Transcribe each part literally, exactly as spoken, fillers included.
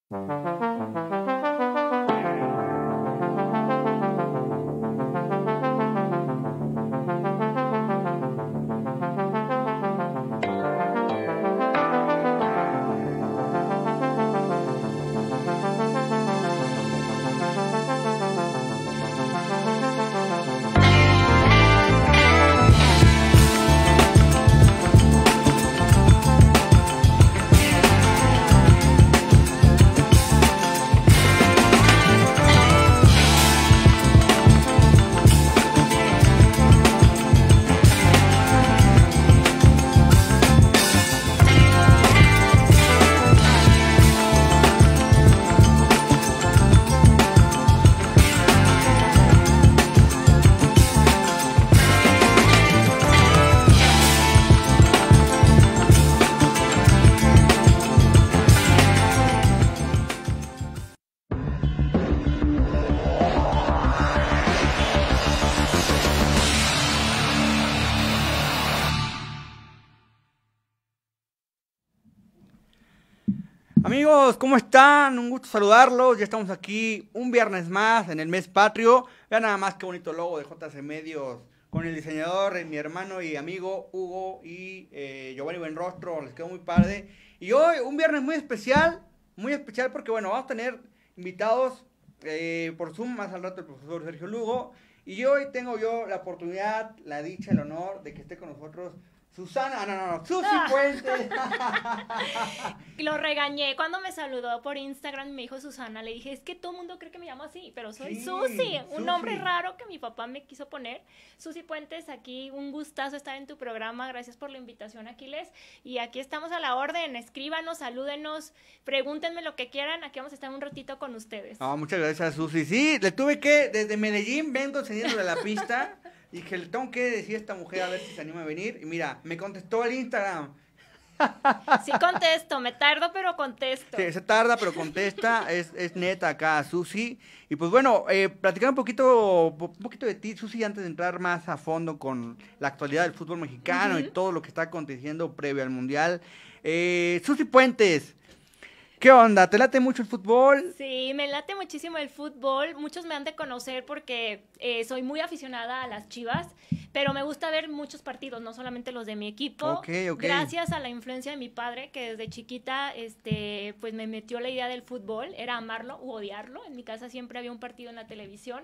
Amigos, ¿cómo están? Un gusto saludarlos. Ya estamos aquí un viernes más en el mes patrio. Vean nada más qué bonito logo de J C Medios con el diseñador, eh, mi hermano y amigo Hugo y eh, Giovanni Buenrostro. Les quedó muy padre. Y hoy un viernes muy especial, muy especial porque bueno, vamos a tener invitados eh, por Zoom más al rato el profesor Sergio Lugo. Y hoy tengo yo la oportunidad, la dicha, el honor de que esté con nosotros Susana, no, no, no, Susi ah. Puentes. Lo regañé cuando me saludó por Instagram y me dijo Susana. Le dije, es que todo el mundo cree que me llamo así, pero soy sí, Susi, un Susi. Nombre raro que mi papá me quiso poner. Susi Puentes, aquí un gustazo estar en tu programa. Gracias por la invitación, Aquiles. Y aquí estamos a la orden. Escríbanos, salúdenos, pregúntenme lo que quieran. Aquí vamos a estar un ratito con ustedes. Oh, muchas gracias, Susi. Sí, le tuve que, desde Medellín vengo enseñando de la pista. Dije, le tengo que decir a esta mujer a ver si se anima a venir. Y mira, me contestó al Instagram. Sí contesto, me tardo pero contesto. Sí, se tarda pero contesta, es, es neta acá, Susi. Y pues bueno, eh, platicar un poquito, un poquito de ti, Susi, antes de entrar más a fondo con la actualidad del fútbol mexicano uh-huh. y todo lo que está aconteciendo previo al Mundial. Eh, Susi Puentes, ¿qué onda? ¿Te late mucho el fútbol? Sí, me late muchísimo el fútbol. Muchos me han de conocer porque eh, soy muy aficionada a las Chivas, pero me gusta ver muchos partidos, no solamente los de mi equipo. Okay, okay. Gracias a la influencia de mi padre, que desde chiquita este, pues me metió la idea del fútbol, era amarlo u odiarlo. En mi casa siempre había un partido en la televisión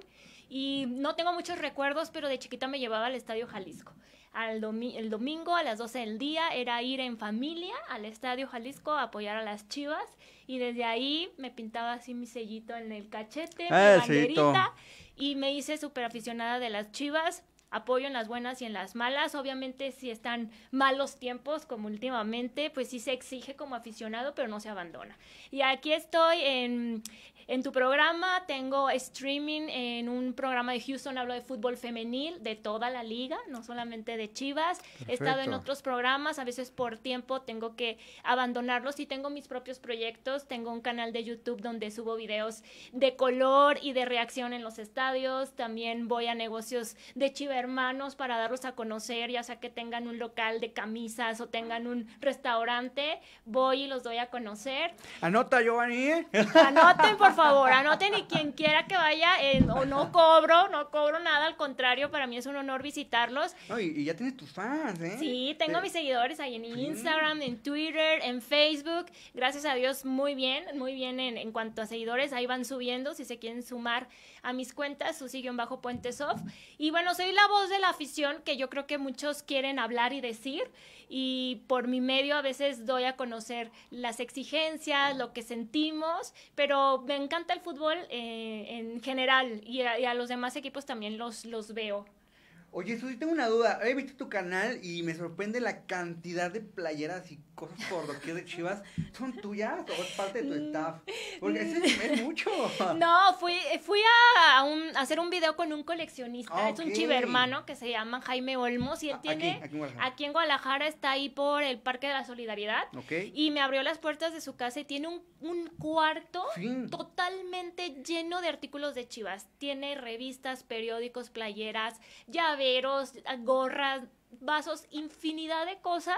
y no tengo muchos recuerdos, pero de chiquita me llevaba al Estadio Jalisco. Al domi- el domingo a las doce del día era ir en familia al Estadio Jalisco a apoyar a las Chivas y desde ahí me pintaba así mi sellito en el cachete, ah, mi banderita y me hice súper aficionada de las Chivas. Apoyo en las buenas y en las malas. Obviamente si están malos tiempos como últimamente, pues sí se exige como aficionado, pero no se abandona. Y aquí estoy en, en tu programa, tengo streaming en un programa de Houston, hablo de fútbol femenil, de toda la liga, no solamente de Chivas. Perfecto. He estado en otros programas, a veces por tiempo tengo que abandonarlos y tengo mis propios proyectos. Tengo un canal de YouTube donde subo videos de color y de reacción en los estadios. También voy a negocios de Chivas hermanos para darlos a conocer, ya sea que tengan un local de camisas o tengan un restaurante, voy y los doy a conocer. Anota, Giovanni. Anoten, por favor, anoten y quien quiera que vaya, eh, o no cobro, no cobro nada, al contrario, para mí es un honor visitarlos. No, y, y ya tienes tus fans, ¿eh? Sí, tengo sí. mis seguidores ahí en Instagram, en Twitter, en Facebook, gracias a Dios muy bien, muy bien en, en cuanto a seguidores, ahí van subiendo, si se quieren sumar a mis cuentas, Susi-Puentesof, y bueno, soy la voz de la afición que yo creo que muchos quieren hablar y decir, y por mi medio a veces doy a conocer las exigencias, lo que sentimos, pero me encanta el fútbol eh, en general y a, y a los demás equipos también los, los veo. Oye, Susi, tengo una duda. He visto tu canal y me sorprende la cantidad de playeras y cosas por doquier de Chivas. ¿Son tuyas o es parte de tu staff? Porque eso es, es mucho. No, fui, fui a, un, a hacer un video con un coleccionista. Okay. Es un chivermano que se llama Jaime Olmos y él tiene, aquí, aquí, en Guadalajara. aquí en Guadalajara, está ahí por el Parque de la Solidaridad. Okay. Y me abrió las puertas de su casa y tiene un, un cuarto sí. totalmente lleno de artículos de Chivas. Tiene revistas, periódicos, playeras, llaveros, gorras, vasos, infinidad de cosas,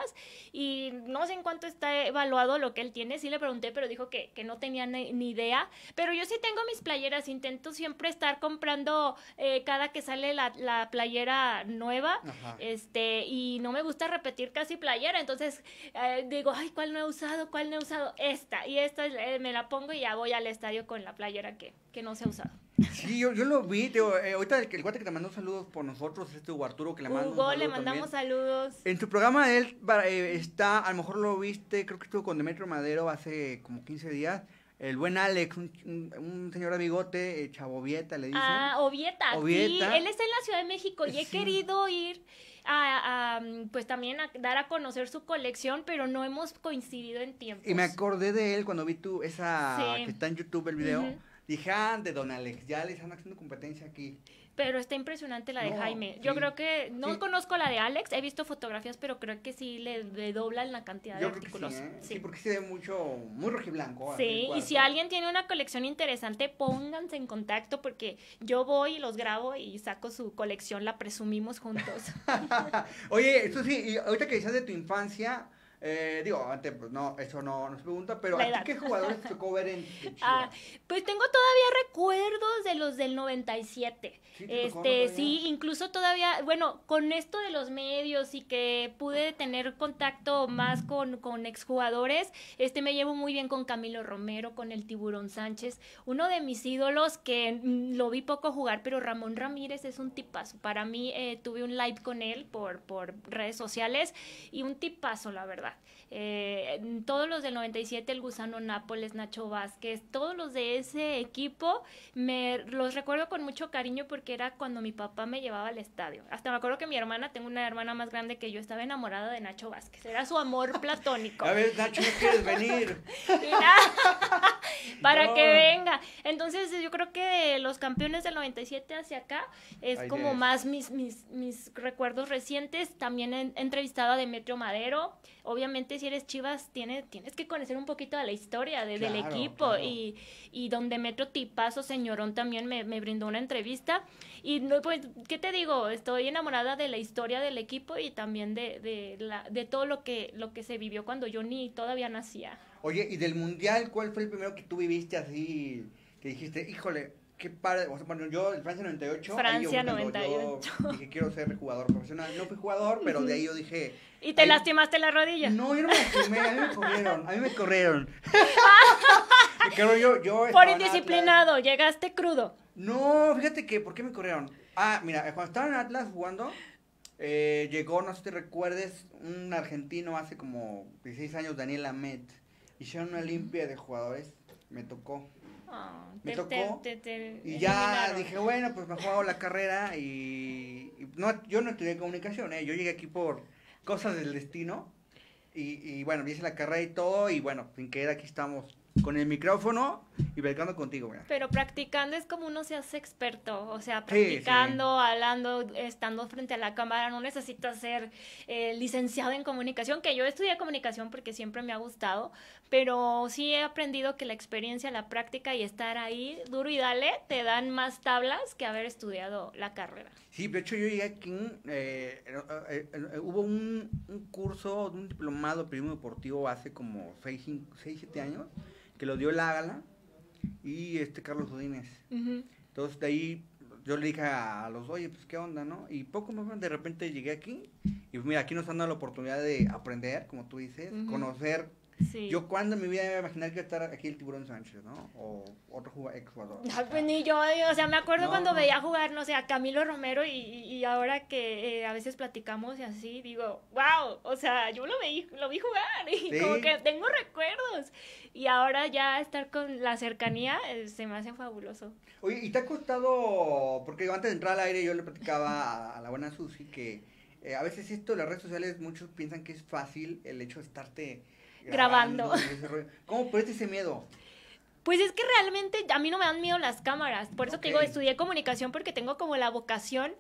y no sé en cuánto está evaluado lo que él tiene. Sí le pregunté, pero dijo que, que no tenía ni, ni idea. Pero yo sí tengo mis playeras, intento siempre estar comprando eh, cada que sale la, la playera nueva. Ajá. este Y no me gusta repetir casi playera, entonces eh, digo, ay, ¿cuál no he usado? ¿Cuál no he usado? Esta, y esta eh, me la pongo y ya voy al estadio con la playera que, que no se ha usado. Sí, yo, yo lo vi, te digo, eh, ahorita el, el guate que te mandó saludos por nosotros, este Hugo Arturo, que le mando un Hugo, saludo le mandamos también. saludos. En tu programa de él va- eh, está, a lo mejor lo viste, creo que estuvo con Demetrio Madero hace como quince días, el buen Alex, un, un, un señor de bigote, eh, Chavovieta, le dicen. Ah, Ovieta, Ovieta. sí, él está en la Ciudad de México y he Sí. querido ir a, a, pues también a dar a conocer su colección, pero no hemos coincidido en tiempos. Y me acordé de él cuando vi tu, esa, Sí. que está en YouTube el video. Ujú. Dije, ah, de Don Alex, ya le están haciendo competencia aquí. Pero está impresionante la de No, Jaime. Yo sí. creo que, no Sí. conozco la de Alex, he visto fotografías, pero creo que sí le, le doblan la cantidad Yo de creo que artículos. sí, ¿eh? Sí. Sí. porque se ve mucho, muy rojiblanco. así, Sí, y cuarto. si alguien tiene una colección interesante, pónganse en contacto porque yo voy y los grabo y saco su colección, la presumimos juntos. Oye, eso sí, y ahorita que decías de tu infancia, eh, digo, antes, pues no, eso no nos pregunta, pero La ¿a ti edad. qué jugadores te tocó ver en de Chivas? Ah, pues tengo todavía recuerdos de los del noventa y siete. ¿Sí te tocó, no, Este, todavía? sí, incluso todavía, bueno, con esto de los medios y que pude tener contacto más con, con exjugadores, este, me llevo muy bien con Camilo Romero, con el Tiburón Sánchez, uno de mis ídolos que mm, lo vi poco jugar, pero Ramón Ramírez es un tipazo. Para mí, eh, tuve un live con él por, por redes sociales y un tipazo, la verdad. Eh, todos los del noventa y siete, el Gusano Nápoles, Nacho Vázquez, todos los de ese equipo, me los recuerdo con mucho cariño porque era cuando mi papá me llevaba al estadio. Hasta me acuerdo que mi hermana, tengo una hermana más grande que yo, estaba enamorada de Nacho Vázquez, era su amor platónico. A ver, Nacho, ¿no quieres venir? Y nada, para No. que venga. Entonces yo creo que de los campeones del noventa y siete hacia acá es Ahí como ves. más mis, mis, mis recuerdos recientes. También he entrevistado a Demetrio Madero. Obviamente si eres Chivas tiene, tienes que conocer un poquito de la historia de, del Claro, equipo. claro. Y, y don Demetrio Tipazo, señorón, también me, me brindó una entrevista. Y no, pues, ¿qué te digo? Estoy enamorada de la historia del equipo y también de, de, la, de todo lo que, lo que se vivió cuando yo ni todavía nacía. Oye, ¿y del Mundial cuál fue el primero que tú viviste así, que dijiste, híjole, qué padre? O sea, bueno, yo, en Francia noventa y ocho, ahí yo Francia cuando noventa y ocho. yo dije, quiero ser jugador profesional. No fui jugador, pero de ahí yo dije... ¿Y te ahí- lastimaste la rodilla? No, yo no me lastimé, a mí me corrieron, a mí me corrieron. Me corrieron, yo, yo Por estaba en Atlas. indisciplinado, llegaste crudo. No, fíjate que, ¿por qué me corrieron? Ah, mira, cuando estaba en Atlas jugando, eh, llegó, no sé si te recuerdes, un argentino hace como dieciséis años, Daniel Amet. Hicieron una limpia de jugadores, me tocó. Ah, Me te- tocó, te- te- te Y ya eliminaron. dije, bueno, pues me juego la carrera y, y no, yo no estudié comunicación, ¿eh? Yo llegué aquí por cosas del destino y, y bueno, hice la carrera y todo y bueno, sin querer aquí estamos con el micrófono y platicando contigo, mira. Pero practicando es como uno se hace experto, o sea, Sí, practicando, hablando, estando frente a la cámara, no necesitas ser eh, licenciado en comunicación, que yo estudié comunicación porque siempre me ha gustado, pero sí he aprendido que la experiencia, la práctica y estar ahí duro y dale te dan más tablas que haber estudiado la carrera. Sí, de hecho yo llegué aquí, eh, eh, eh, eh, hubo un, un curso, un diplomado de periodismo deportivo hace como seis, siete años, que lo dio la Gala y este Carlos Godínez. Ujú. Entonces de ahí yo le dije a los, oye, pues qué onda, ¿no? Y poco más de repente llegué aquí y pues mira, aquí nos han dado la oportunidad de aprender, como tú dices, Ujú. conocer. Sí. Yo cuando en mi vida me iba a imaginar que iba a estar aquí el Tiburón Sánchez, ¿no? O otro jugador, exjugador. Ay, pues ni yo, o sea, me acuerdo No. cuando veía jugar, no sé, a Camilo Romero y, y ahora que eh, a veces platicamos y así, digo, wow, o sea, yo lo vi, lo vi jugar y Sí. como que tengo recuerdos. Y ahora ya estar con la cercanía eh, se me hace fabuloso. Oye, ¿y te ha costado, porque antes de entrar al aire yo le platicaba a, a la buena Susi que eh, a veces esto de las redes sociales muchos piensan que es fácil el hecho de estarte Grabando. y ese rollo. ¿Cómo perdiste ese miedo? Pues es que realmente a mí no me dan miedo las cámaras, por eso te digo, Ok. estudié comunicación porque tengo como la vocación,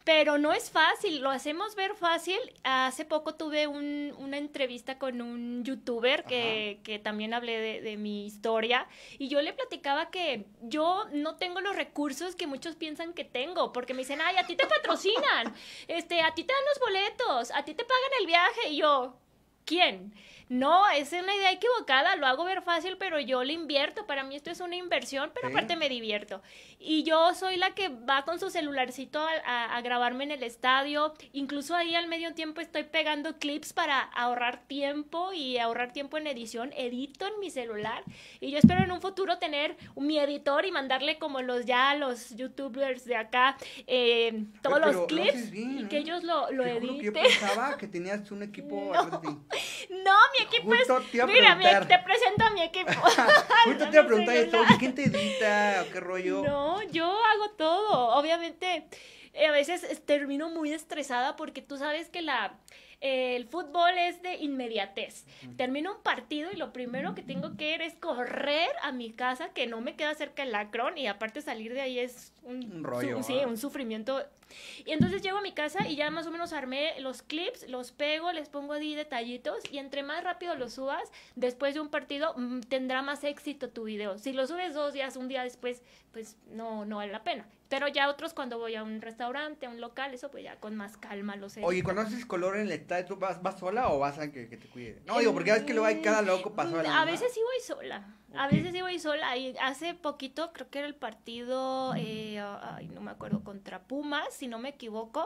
Pero no es fácil, lo hacemos ver fácil. Hace poco tuve un, una entrevista con un youtuber que, que también hablé de, de mi historia y yo le platicaba que yo no tengo los recursos que muchos piensan que tengo, porque me dicen, ay, a ti te patrocinan, este, a ti te dan los boletos, a ti te pagan el viaje, y yo, ¿quién? No, es una idea equivocada, lo hago ver fácil, pero yo le invierto, para mí esto es una inversión, pero ¿Sí? aparte me divierto. Y yo soy la que va con su celularcito a, a, a grabarme en el estadio, incluso ahí al medio tiempo estoy pegando clips para ahorrar tiempo y ahorrar tiempo en edición, edito en mi celular, y yo espero en un futuro tener mi editor y mandarle como los ya los youtubers de acá, eh, todos Pero los lo clips, haces bien, y ¿eh? que ellos lo, lo Te juro que editen. yo pensaba que tenías un equipo No. atrás de ti. No, mi equipo Justo es... te iba a Mira, mi, preguntar. te presento a mi equipo. Justo te iba a preguntar esto, celular. oye, ¿quién te edita o qué rollo? No, yo hago todo. Obviamente, eh, a veces eh, termino muy estresada porque tú sabes que la... eh, el fútbol es de inmediatez. Termino un partido y lo primero que tengo que ir es correr a mi casa, que no me queda cerca el Akron, y aparte salir de ahí es un, Un rollo, su- sí, ¿ah? un sufrimiento. Y entonces llego a mi casa y ya más o menos armé los clips, los pego, les pongo ahí detallitos, y entre más rápido los subas, después de un partido, mm, tendrá más éxito tu video. Si lo subes dos días, un día después, pues no, no vale la pena. Pero ya otros, cuando voy a un restaurante, a un local, eso pues ya con más calma los edito. Oye, cuando haces color en el estadio, ¿tú vas, vas sola o vas a que, que te cuide? No, digo, porque ya ves que luego hay cada loco pasó Mm, A veces sí voy sola. A Ok. veces sí voy sola. Y hace poquito, creo que era el partido, eh, ay, no me acuerdo, contra Pumas, si no me equivoco.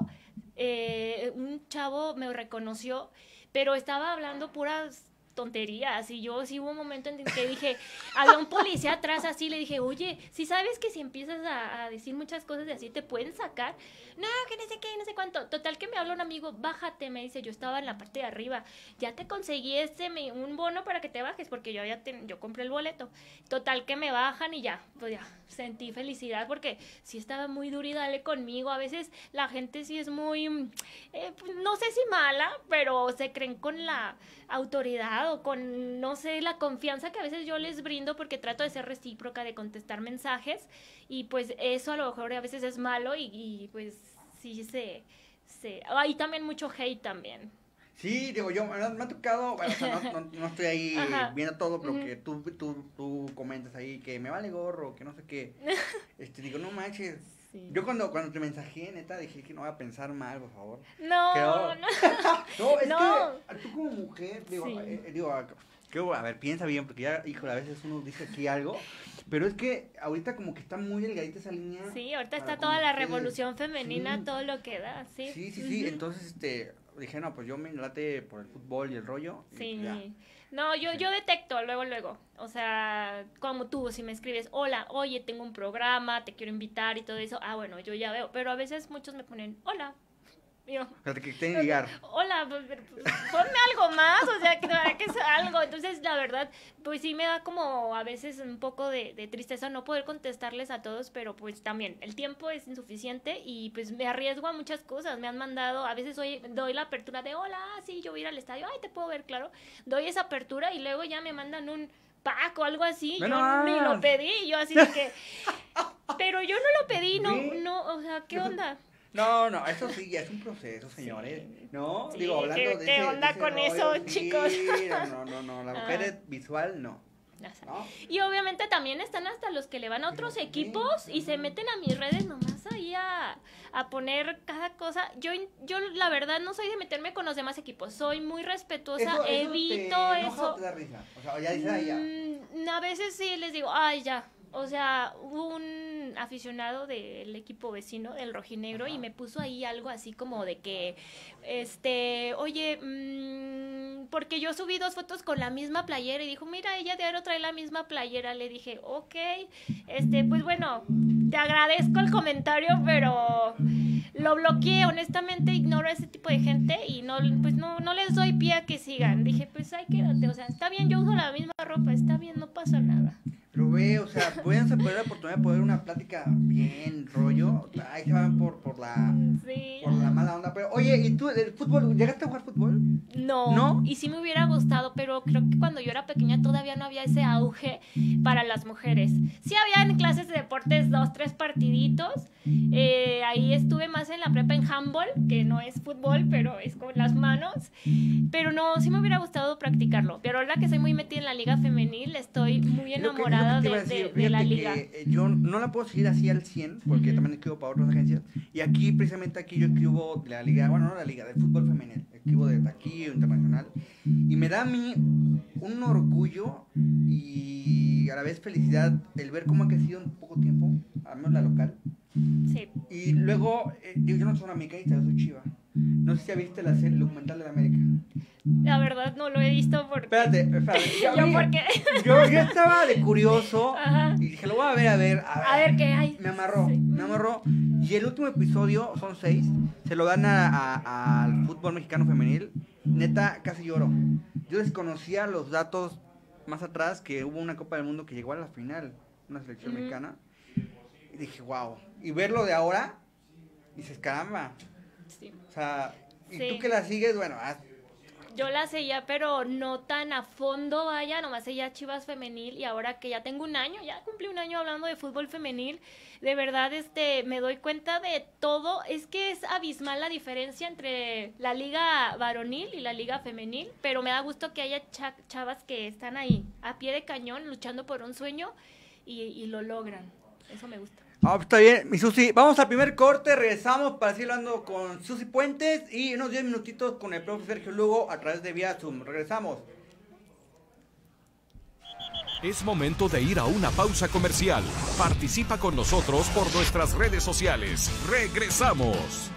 eh, un chavo me reconoció, pero estaba hablando puras tonterías, y yo sí hubo un momento en el que dije, había un policía atrás así, le dije, oye, si sabes que si empiezas a, a decir muchas cosas de así te pueden sacar, no, que no sé qué, no sé cuánto, total que me habla un amigo, bájate, me dice, yo estaba en la parte de arriba, ya te conseguí este, me- un bono para que te bajes, porque yo ya ten- yo compré el boleto, total que me bajan y ya, pues ya, sentí felicidad, porque sí estaba muy duro y dale conmigo, a veces la gente sí es muy, eh, pues, no sé si mala, pero se creen con la autoridad o con, no sé, la confianza que a veces yo les brindo, porque trato de ser recíproca, de contestar mensajes, y pues eso a lo mejor a veces es malo, y, y pues sí se, se... Hay también mucho hate también. Sí, digo, yo me ha me ha tocado, bueno, o sea, no, no, no estoy ahí Ajá. viendo todo, pero Ujú. que tú, tú, tú comentas ahí que me vale gorro, que no sé qué. Este, digo, no manches. Sí. Yo cuando, cuando te mensajé, neta, dije que no voy a pensar mal, por favor. No, Creo- no. No, es No. que tú como mujer, digo, Sí. eh, eh, digo, a- que, a ver, piensa bien, porque ya, híjole, a veces uno dice aquí algo, pero es que ahorita como que está muy delgadita esa línea. Sí, ahorita para está toda como la ustedes. revolución femenina, Sí. todo lo que da, sí. Sí, sí, sí, Ujú. entonces, este, dije, no, pues yo me late por el fútbol y el rollo. y Sí. ya. No, yo, Sí. yo detecto luego, luego. O sea, como tú, si me escribes, hola, oye, tengo un programa, te quiero invitar y todo eso. Ah, bueno, yo ya veo. Pero a veces muchos me ponen, hola. Y yo, Espérate, que te ligar. hola, pues, pues, ponme algo más, o sea, que, que es algo. Entonces, la verdad, pues sí me da como a veces un poco de, de tristeza no poder contestarles a todos, pero pues también el tiempo es insuficiente y pues me arriesgo a muchas cosas. Me han mandado, a veces doy, doy la apertura de, hola, sí, yo voy a ir al estadio, ay, te puedo ver, claro. Doy esa apertura y luego ya me mandan un pack o algo así. Ve Yo nomás. ni lo pedí, yo así de que... Pero yo no lo pedí, no, Ve. no, o sea, ¿qué onda? No, no, eso sí, ya es un proceso, señores. Sí. ¿No? Sí, Digo, hablando ¿qué- de qué ese- onda de ese con rollo, eso, sí, chicos? No, no, no, la Ah. mujer es visual, no. O sea, ¿No? y obviamente también están hasta los que le van a otros Pero, equipos y se ujú. meten a mis redes nomás ahí a, a poner cada cosa. Yo, yo la verdad no soy de meterme con los demás equipos, soy muy respetuosa, Eso- eso evito te enoja eso. o te da risa? O sea, ya dices, ay, ya. Mm, a veces sí les digo, ay, ya. O sea, hubo un aficionado del equipo vecino, del rojinegro, Ajá. y me puso ahí algo así como de que, este, oye, mm, porque yo subí dos fotos con la misma playera y dijo, mira, ella diario trae la misma playera. Le dije, ok, este, pues bueno, te agradezco el comentario, pero lo bloqueé, honestamente ignoro a ese tipo de gente y no, pues no, no les doy pie a que sigan. Dije, pues ay, quédate, o sea, está bien, yo uso la misma ropa, está bien, no pasa nada. Lo ve, o sea, pueden perder la oportunidad de poder una plática bien rollo. Ahí se van por, por la Sí. por la mala onda. Pero, oye, ¿y tú del fútbol? ¿Llegaste a jugar fútbol? No, ¿No? y sí me hubiera gustado, pero creo que cuando yo era pequeña todavía no había ese auge para las mujeres. Sí había en clases de deportes dos, tres partiditos, Eh, ahí estuve más en la prepa en handball, que no es fútbol, pero es con las manos. Pero no, sí me hubiera gustado practicarlo. Pero ahora que soy muy metida en la liga femenil, estoy muy Es lo que- es lo que enamorada te iba de, a decir. de- de la Fíjate liga. que, eh, yo no la puedo seguir así al cien, porque Ujú. también escribo para otras agencias. Y aquí, precisamente aquí, yo escribo de la liga, bueno, no la liga, del fútbol femenil. Escribo de aquí, internacional. Y me da a mí un orgullo y a la vez felicidad el ver cómo ha crecido en poco tiempo, al menos la local. Sí. Y luego, eh, yo, yo no soy una americanista, yo soy chiva. No sé si ya viste la serie, el documental de la América. La verdad no lo he visto porque... Espérate, espérate. Yo, ¿Yo por qué? yo, yo estaba de curioso Ajá. y dije, lo voy a ver, a ver, a ver. A ver qué hay. Me amarró, Sí. me amarró. Y el último episodio, son seis, se lo dan a- a- al fútbol mexicano femenil. Neta, casi lloro. Yo desconocía los datos más atrás, que hubo una Copa del Mundo que llegó a la final, una selección Ujú. mexicana. Y dije, wow. Y verlo de ahora, dices, caramba. Sí. O sea, y Sí. tú que la sigues, bueno, haz- Yo la seguía, pero no tan a fondo, vaya, nomás seguía Chivas femenil y ahora que ya tengo un año, ya cumplí un año hablando de fútbol femenil, de verdad este me doy cuenta de todo, es que es abismal la diferencia entre la liga varonil y la liga femenil, pero me da gusto que haya cha- chavas que están ahí, a pie de cañón, luchando por un sueño y, y lo logran, eso me gusta. Ah, está bien, mi Susi. Vamos al primer corte, regresamos para seguir hablando con Susi Puentes y unos diez minutitos con el profe Sergio Lugo a través de vía Zoom. Regresamos. Es momento de ir a una pausa comercial. Participa con nosotros por nuestras redes sociales. Regresamos.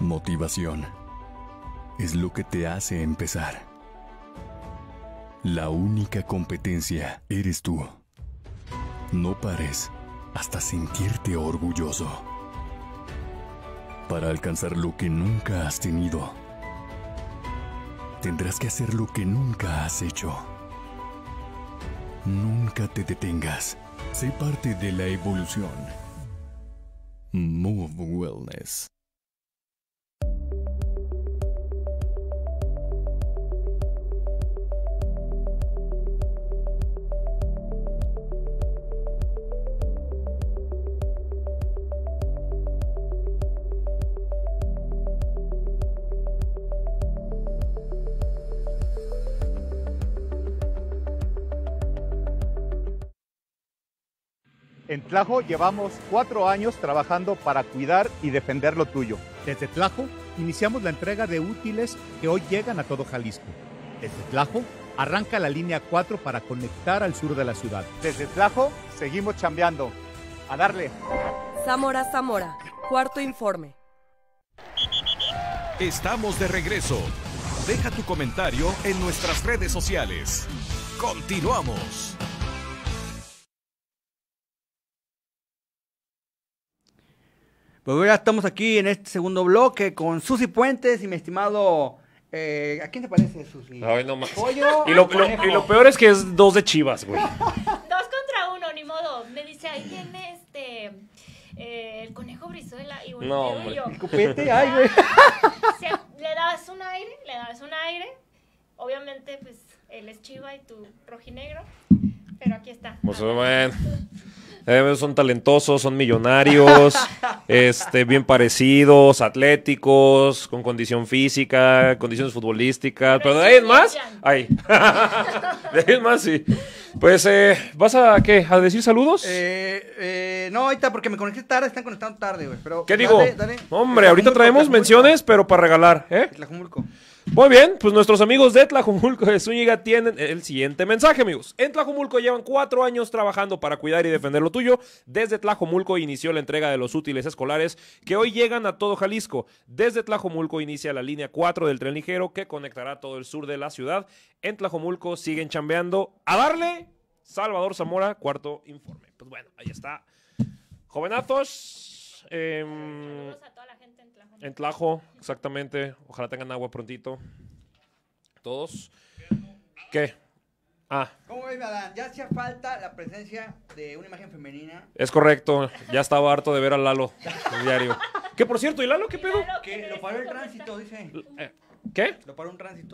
Motivación es lo que te hace empezar. La única competencia eres tú. No pares hasta sentirte orgulloso. Para alcanzar lo que nunca has tenido, tendrás que hacer lo que nunca has hecho. Nunca te detengas. Sé parte de la evolución. Move Wellness. En Tlajo llevamos cuatro años trabajando para cuidar y defender lo tuyo. Desde Tlajo iniciamos la entrega de útiles que hoy llegan a todo Jalisco. Desde Tlajo arranca la línea cuatro para conectar al sur de la ciudad. Desde Tlajo seguimos chambeando. A darle. Zamora, Zamora, cuarto informe. Estamos de regreso. Deja tu comentario en nuestras redes sociales. Continuamos. Pues ya estamos aquí en este segundo bloque con Susi Puentes y mi estimado... Eh, ¿A quién te parece, Susi? Ay, no más. ¿Pollo Y lo, o lo- conejo? y lo peor es que es dos de Chivas, güey. Dos contra uno, ni modo. Me dice, ahí viene este... eh, el conejo Brizuela y volteo No, y hombre. yo. El copete, ay, güey. Se- le das un aire, le das un aire. Obviamente, pues, él es Chiva y tú rojinegro. Pero aquí está. Pues, bueno. Eh, son talentosos, son millonarios, este, bien parecidos, atléticos, con condición física, condiciones futbolísticas. Pero de ahí en más, ay. De ahí en más, sí. Pues, eh, ¿vas a qué? ¿A decir saludos? Eh, eh, no, ahorita porque me conecté tarde, están conectando tarde, güey. Pero ¿Qué digo? dale, dale. Hombre, ahorita traemos menciones, pero para regalar, ¿eh? Tlajumulco. Muy bien, pues nuestros amigos de Tlajumulco de Zúñiga tienen el siguiente mensaje, amigos. En Tlajumulco llevan cuatro años trabajando para cuidar y defender lo tuyo. Desde Tlajumulco inició la entrega de los útiles escolares que hoy llegan a todo Jalisco. Desde Tlajumulco inicia la línea cuatro del tren ligero que conectará todo el sur de la ciudad. En Tlajumulco siguen chambeando. A darle, Salvador Zamora, cuarto informe. Pues bueno, ahí está. Jovenazos. em, Saludos a toda la gente en Tlajomulco. en Tlajo, exactamente. Ojalá tengan agua prontito. Todos. ¿Qué? Ah, ¿Cómo ves, Adán? Ya hacía falta la presencia de una imagen femenina. es correcto. Ya estaba harto de ver a Lalo en diario. Que por cierto, ¿y Lalo qué pedo? Claro, Que ¿qué lo crees? paró el ¿Cómo tránsito, está? dice. Eh, ¿Qué? Lo paró un tránsito.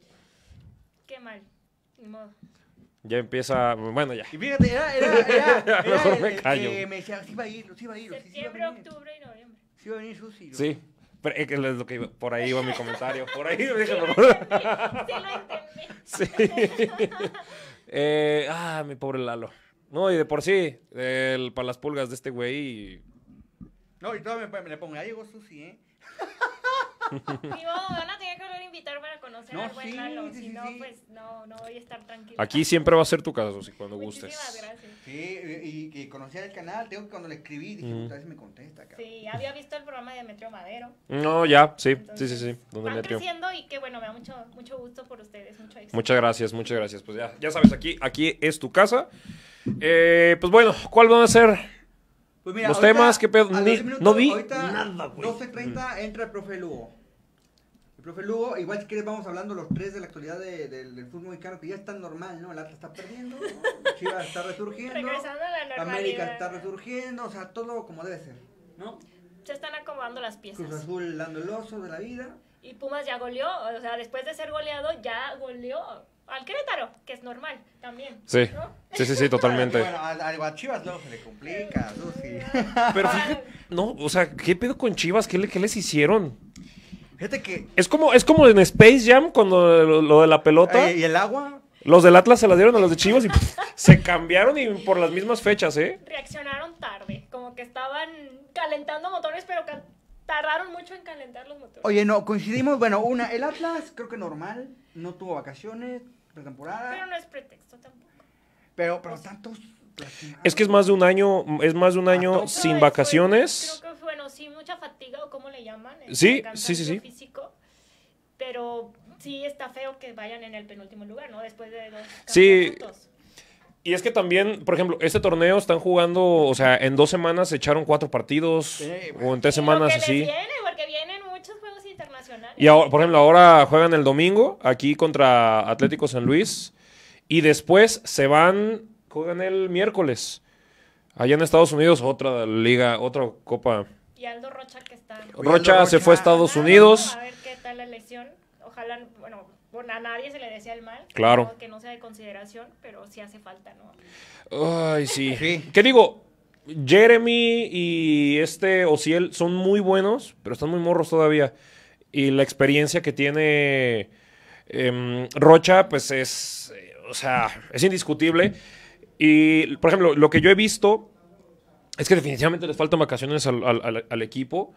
Qué mal. Ni modo. Ya empieza. Bueno, ya. Y fíjate, era, era, era, era Mejor el- me el callo. que me decía, sí iba a ir, sí iba a ir, sí, sí iba a Septiembre, venir. octubre y noviembre. Sí iba a venir Susi. Sí. Pero es que es lo que iba- por ahí iba mi comentario. Por ahí, Sí lo déjalo. entendí. Sí lo entendí. Sí. Eh, ah, mi pobre Lalo. No, y de por sí, el, para las pulgas de este güey. y- No, y todavía me, me le pongo, ya llegó Susi, ¿eh? Ni modo, van a tener que volver a invitar para conocer No, al buen sí, Lalo. sí, Si sí, no, sí. pues no, no voy a estar tranquila. Aquí siempre va a ser tu casa, Susi, cuando Muchísimas gustes. gracias. Sí, y, y conocía el canal, tengo que cuando le escribí, dije, Mm. puta, a ver si me contesta, cabrón. Sí, había visto el programa de Demetrio Madero. No, ya, sí, Entonces, sí, sí, sí. Don Van Demetrio. creciendo y que bueno, me da mucho, mucho gusto por ustedes, mucho éxito. Muchas gracias, muchas gracias. Pues ya, ya sabes, aquí, aquí es tu casa. Eh, pues bueno, ¿cuál van a ser? Pues mira, Los ahorita, temas, ¿qué pedo? a los Ni- diez minutos, no vi ahorita, nada, güey. doce treinta entra el profe Lugo. El profe Lugo, igual si quieres vamos hablando los tres de la actualidad de- del, del fútbol mexicano, que ya está normal, ¿no? El Atlas está perdiendo, ¿no? Chivas está resurgiendo, Regresando a la normalidad. América está resurgiendo, o sea, todo como debe ser, ¿no? Se están acomodando las piezas. Cruz Azul dando el oso de la vida. Y Pumas ya goleó, o sea, después de ser goleado, ya goleó al Querétaro, que es normal también. Sí, ¿no? sí, sí, sí, totalmente. Bueno, a, a- a Chivas luego se le complica, Susi. Pero fíjate, no, o sea, ¿qué pedo con Chivas? ¿Qué, le- qué les hicieron? Fíjate que... Es como, es como en Space Jam, cuando lo, lo de la pelota, eh, ¿Y el agua? los del Atlas se la dieron a los de Chivas y pff, se cambiaron y por las mismas fechas, ¿eh? Reaccionaron tarde, como que estaban calentando motores, pero ca- tardaron mucho en calentar los motores. Oye, no, coincidimos, bueno, una, el Atlas creo que normal, no tuvo vacaciones, pretemporada, Pero no es pretexto tampoco. pero, pero tantos, Es que es más de un año, es más de un año tope. sin Creo vacaciones. que fue, bueno, sí, mucha fatiga o como le llaman. el Sí, cansancio sí, sí, sí. físico, pero sí está feo que vayan en el penúltimo lugar, ¿no? Después de dos Sí. campeonatos. Y es que también, por ejemplo, este torneo están jugando, o sea, en dos semanas se echaron cuatro partidos, Sí, o en tres Y lo semanas que les así. viene, porque vienen muchos juegos internacionales. Y ahora, por ejemplo, ahora juegan el domingo aquí contra Atlético San Luis. Y después se van, juegan el miércoles. Allá en Estados Unidos, otra liga, otra copa. Y Aldo Rocha que está... Oye, Rocha Aldo se fue a Rocha. Estados Ah, Unidos. A ver qué tal la elección. Ojalá, bueno, bueno, a nadie se le desea el mal. Claro. no- Que no sea de consideración, pero sí hace falta, ¿no? Ay, sí. Sí. ¿Qué digo? Jeremy y este Ociel son muy buenos, pero están muy morros todavía. Y la experiencia que tiene em, Rocha, pues es, eh, o sea, es indiscutible. Y, por ejemplo, lo que yo he visto es que definitivamente les faltan vacaciones al, al- al- al equipo.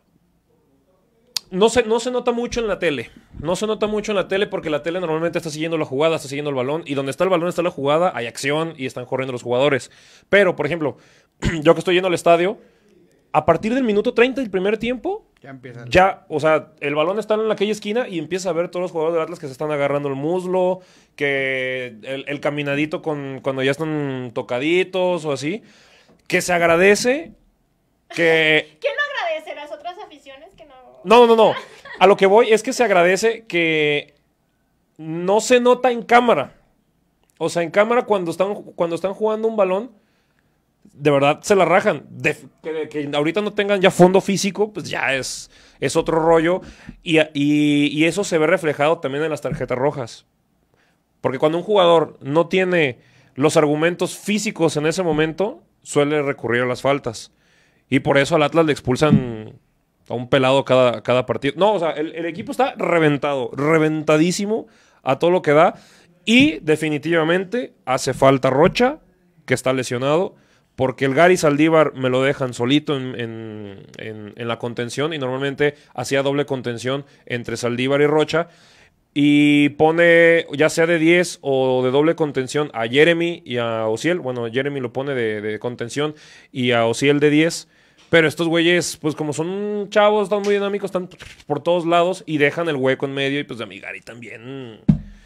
No se, no se nota mucho en la tele. No se nota mucho en la tele porque la tele normalmente está siguiendo la jugada, está siguiendo el balón. Y donde está el balón está la jugada, hay acción y están corriendo los jugadores. Pero, por ejemplo, yo que estoy yendo al estadio, a partir del minuto treinta del primer tiempo, Ya empieza. ya, o sea, el balón está en aquella esquina y empieza a ver todos los jugadores del Atlas que se están agarrando el muslo, que el, el caminadito con, cuando ya están tocaditos o así, que se agradece, que... ¿Quién no agradece? Las otras aficiones que no... No, no, no, a lo que voy es que se agradece que no se nota en cámara. O sea, en cámara cuando están, cuando están jugando un balón, de verdad se la rajan. De, que, que ahorita no tengan ya fondo físico, pues ya es, es otro rollo. Y, y, y eso se ve reflejado también en las tarjetas rojas. Porque cuando un jugador no tiene los argumentos físicos en ese momento, suele recurrir a las faltas. Y por eso al Atlas le expulsan a un pelado cada, cada partido. No, o sea, el, el equipo está reventado, reventadísimo a todo lo que da. Y definitivamente hace falta Rocha, que está lesionado. Porque el Gary Saldívar me lo dejan solito en, en, en, en la contención y normalmente hacía doble contención entre Saldívar y Rocha. Y pone, ya sea de diez o de doble contención, a Jeremy y a Ociel. Bueno, Jeremy lo pone de, de contención y a Ociel de diez. Pero estos güeyes, pues como son chavos, están muy dinámicos, están por todos lados y dejan el hueco en medio. Y pues a mi Gary también.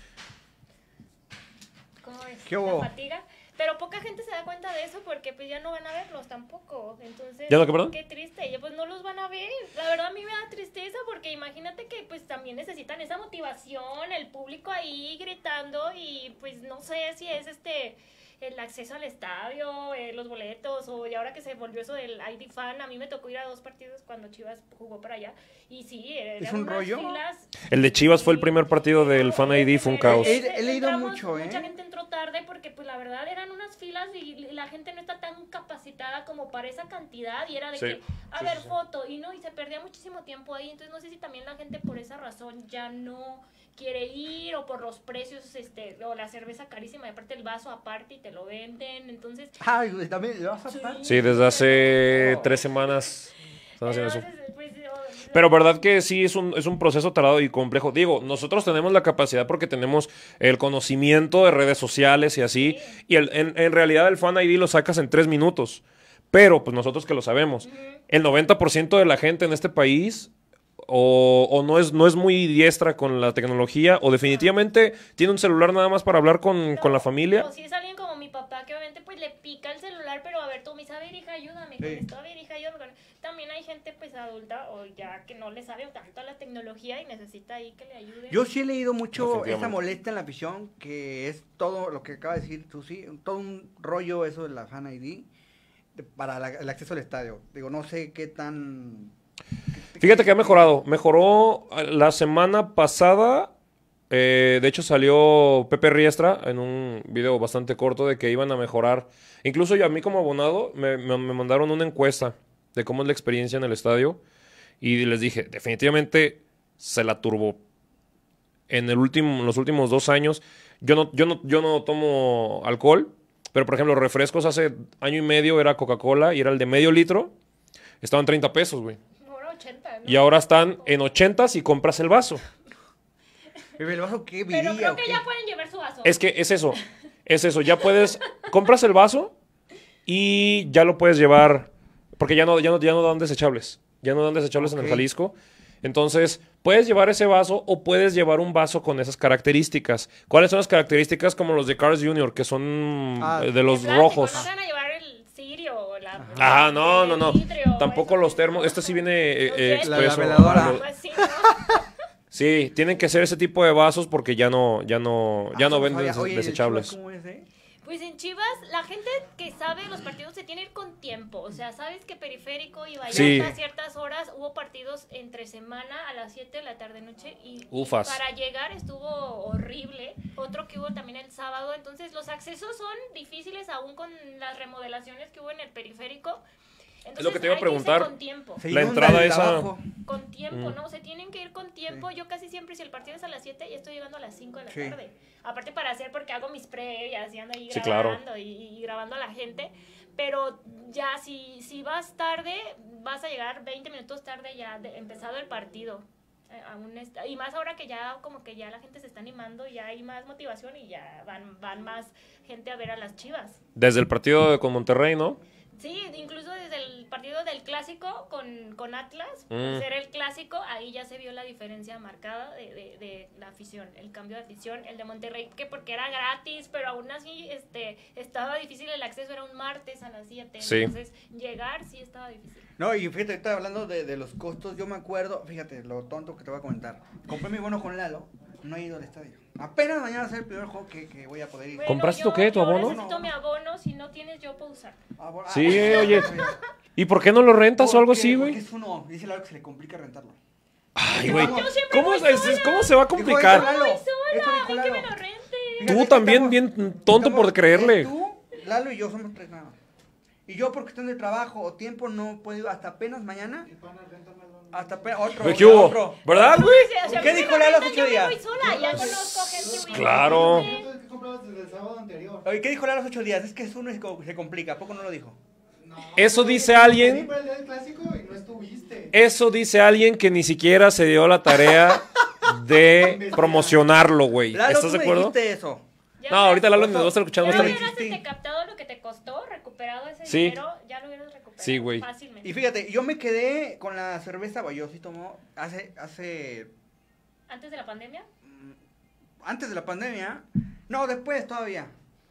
¿Cómo es? ¿Qué hubo? La fatiga. Pero poca gente se da cuenta de eso porque pues ya no van a verlos tampoco. Entonces, ¿Ya no qué, perdón? qué triste. Ya pues no los van a ver. La verdad a mí me da tristeza porque imagínate que pues también necesitan esa motivación, el público ahí gritando y pues no sé si es este el acceso al estadio, eh, los boletos o y ahora que se volvió eso del I D Fan, a mí me tocó ir a dos partidos cuando Chivas jugó para allá y sí, eran ¿Es un unas rollo? filas. El de Chivas fue el primer partido del Fan I D, fue un caos. He- he leído Entramos, mucho, ¿eh? Mucha gente entró tarde porque pues la verdad eran unas filas y la gente no está tan capacitada como para esa cantidad y era de Sí, que, a sí, ver, sí, sí. foto y no, y se perdía muchísimo tiempo ahí, entonces no sé si también la gente por esa razón ya no quiere ir o por los precios, este, o la cerveza carísima y aparte el vaso aparte y te lo venden, entonces... Ay, güey, también lo vas a Sí. pasar. Sí, desde hace tres semanas están haciendo eso. entonces, pues, o- Pero verdad que sí es un, es un proceso tardado y complejo. Digo, nosotros tenemos la capacidad porque tenemos el conocimiento de redes sociales y así. Y el- en, en realidad el Fan I D lo sacas en tres minutos. Pero pues nosotros que lo sabemos. El noventa por ciento de la gente en este país o, o no, es, no es muy diestra con la tecnología o definitivamente tiene un celular nada más para hablar con, con la familia. O si es alguien como mi papá que obviamente pues le pica el celular, pero a ver, tú me dices, a ver hija, ayúdame con Sí. esto, a ver hija, ayúdame con esto. También hay gente pues adulta o ya que no le sabe tanto a la tecnología y necesita ahí que le ayude. Yo sí he leído mucho Definitivamente. esa molestia en la afición, que es todo lo que acaba de decir tú, sí, todo un rollo eso de la Fan I D de- para la- el acceso al estadio. Digo, no sé qué tan... Fíjate que ha mejorado. Mejoró la semana pasada. eh, de hecho, salió Pepe Riestra en un video bastante corto de que iban a mejorar. Incluso yo, a mí como abonado, me, me- me mandaron una encuesta de cómo es la experiencia en el estadio. Y les dije, definitivamente se la turbó. En el último, en los últimos dos años, yo no, yo no, yo no tomo alcohol. Pero, por ejemplo, los refrescos hace año y medio era Coca-Cola y era el de medio litro. Estaban treinta pesos, güey. Ahora ochenta, ¿no? Y ahora están en ochenta si compras el vaso. ¿El vaso qué Pero viría creo o que qué? ya pueden llevar su vaso. Es que es eso. Es eso. Ya puedes. Compras el vaso y ya lo puedes llevar, porque ya no, ya no, ya no dan desechables. Ya no dan desechables Ok. en el Jalisco. Entonces, puedes llevar ese vaso o puedes llevar un vaso con esas características. ¿Cuáles son las características? Como los de Cars junior, que son Ah, eh, de los De plástico, rojos. No se van a llevar el cirio o la... Ah, no, no, no. el vidrio, Tampoco eso. los termos. Este sí viene eh, Los eh, jets. La- expreso. la veladora. Ajá, lo- Pues sí, ¿no? Sí, tienen que ser ese tipo de vasos porque ya no, ya no, ya Ah, no no venden sabía. des- Oye, ¿y el desechables. Chivas cómo es, eh? Pues en Chivas, la gente que sabe los partidos se tiene que ir con tiempo. O sea, sabes que Periférico y Vallarta Sí. a ciertas horas hubo partidos entre semana a las siete de la tarde-noche y, y Ufas. para llegar estuvo horrible. Otro que hubo también el sábado. Entonces, los accesos son difíciles aún con las remodelaciones que hubo en el Periférico. Entonces, lo que te iba a hay irse preguntar. con tiempo. Se La inunda entrada el esa- trabajo. Con tiempo, Mm. ¿no? Se tienen que ir con tiempo. Yo casi siempre, si el partido es a las siete, ya estoy llegando a las cinco de la Sí. tarde. Aparte para hacer, porque hago mis previas y ando ahí Sí, claro. grabando y, y grabando a la gente. Pero ya, si, si vas tarde, vas a llegar veinte minutos tarde ya de empezado el partido. Eh, aún está- y más ahora que ya como que ya la gente se está animando, ya hay más motivación y ya van, van más gente a ver a las Chivas. Desde el partido de- con Monterrey, ¿no? Sí, incluso desde el partido del clásico con, con Atlas, por Mm. ser el clásico, ahí ya se vio la diferencia marcada de, de, de la afición, el cambio de afición, el de Monterrey, que porque era gratis, pero aún así este, estaba difícil el acceso, era un martes a las siete, Sí. entonces llegar sí estaba difícil. No, y fíjate, ahorita hablando de, de los costos, yo me acuerdo, fíjate, lo tonto que te voy a comentar. Compré mi bono con Lalo, no he ido al estadio. Apenas mañana va a ser el primer juego que, que voy a poder ir. Bueno, ¿Compraste yo- tu qué, tu yo abono? necesito mi abono, si no tienes yo puedo usar. Ah, bueno, ah, Sí, bueno, oye. sí. ¿Y por qué no lo rentas o algo Porque- así, Porque güey? es uno, dice Lalo que se le complica rentarlo. Ay, güey. Yo siempre ¿Cómo, voy es- sola. ¿Cómo se va a Dijo, complicar? "Eso, Lalo, Voy eso sola, dijo ay, que Lalo". me lo rente. Fíjate Tú que también estamos- bien tonto estamos- por creerle. Tú, Lalo y yo somos tres nada más. Y yo por cuestión de trabajo o tiempo no puedo ir hasta apenas mañana. Hasta apenas otro. ¿Qué hubo? otro. ¿Verdad, güey? O sea, si a ¿Qué mí me dijo lo Lalo hace rentan, ocho yo me días? voy sola, ya conozco gente muy Claro. bien. ¿Qué comprabas desde el sábado anterior? Oye, ¿qué dijo Lalo hace ocho días? Es que es uno y se co- se complica. ¿A poco no lo dijo? Eso dice Vení alguien, para el día del clásico y no estuviste. eso dice alguien que ni siquiera se dio la tarea de promocionarlo, güey. Lalo, ¿Estás tú de me acuerdo? dijiste eso. Ya No, hubieras- ahorita Lalo ni nos va a estar escuchando. Ya va a estar- hubieras Sí. este, captado lo que te costó, recuperado ese Sí. dinero, ya lo hubieras recuperado Sí, güey. fácilmente. Y fíjate, yo me quedé con la cerveza, güey, yo sí tomó hace, hace, Antes de la pandemia, antes de la pandemia, no, después todavía.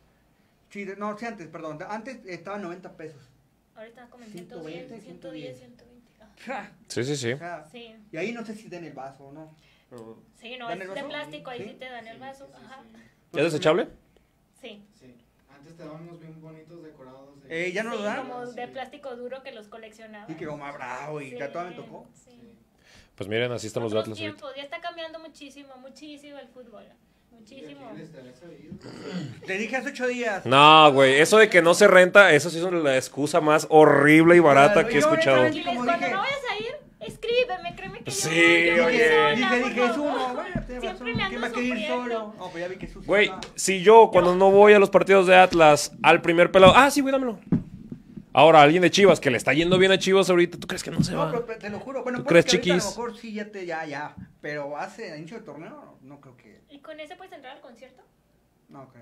Sí, de- no, sí, antes, perdón, antes estaba noventa pesos. ahorita como en ciento ciento diez, veinte, ciento diez, ciento veinte. Ah, Ja, Sí, sí, sí. o sea, sí, y ahí no sé si den el vaso o no. Pero, sí, no, ¿dan es el de vaso? plástico, ahí Sí. sí te dan el vaso. Ajá, ¿Ya es desechable? sí. Sí. Antes te daban unos bien bonitos decorados. de- Eh, ¿ya no Sí, lo dan? como de Sí. plástico duro que los coleccionaba. Y que más bravo, y Sí, ya todo me tocó. sí. Pues miren, así están los de Otros Atlas ahorita. tiempos, ya está cambiando muchísimo, muchísimo el fútbol. Muchísimo. Les estaría sabido. Te dije hace ocho días. No, güey, eso de que no se renta, eso sí es la excusa más horrible y barata que he Yo, escuchado. honestamente, Diles, como cuando dije- no vayas a ir, escríbeme, créeme que Sí, yo, yo voy oye. sola, Dije, por dije, es favor. uno, bueno, tienes razón, Siempre me ¿quién ando va a querer ir sufriendo. solo? No, pues ya vi que Susi Güey, va. si yo cuando no voy a los partidos de Atlas, al primer pelado, ah, sí, güey, dámelo. Ahora, alguien de Chivas, que le está yendo bien a Chivas ahorita, ¿tú crees que no se No, va? pero te lo juro. Bueno, ¿Tú puede crees, que ahorita chiquis? a lo mejor sí, ya te, ya, ya. Pero hace a inicio del torneo, no creo que. ¿Y con ese puedes entrar al concierto? No creo.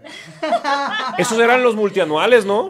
Esos eran los multianuales, ¿no?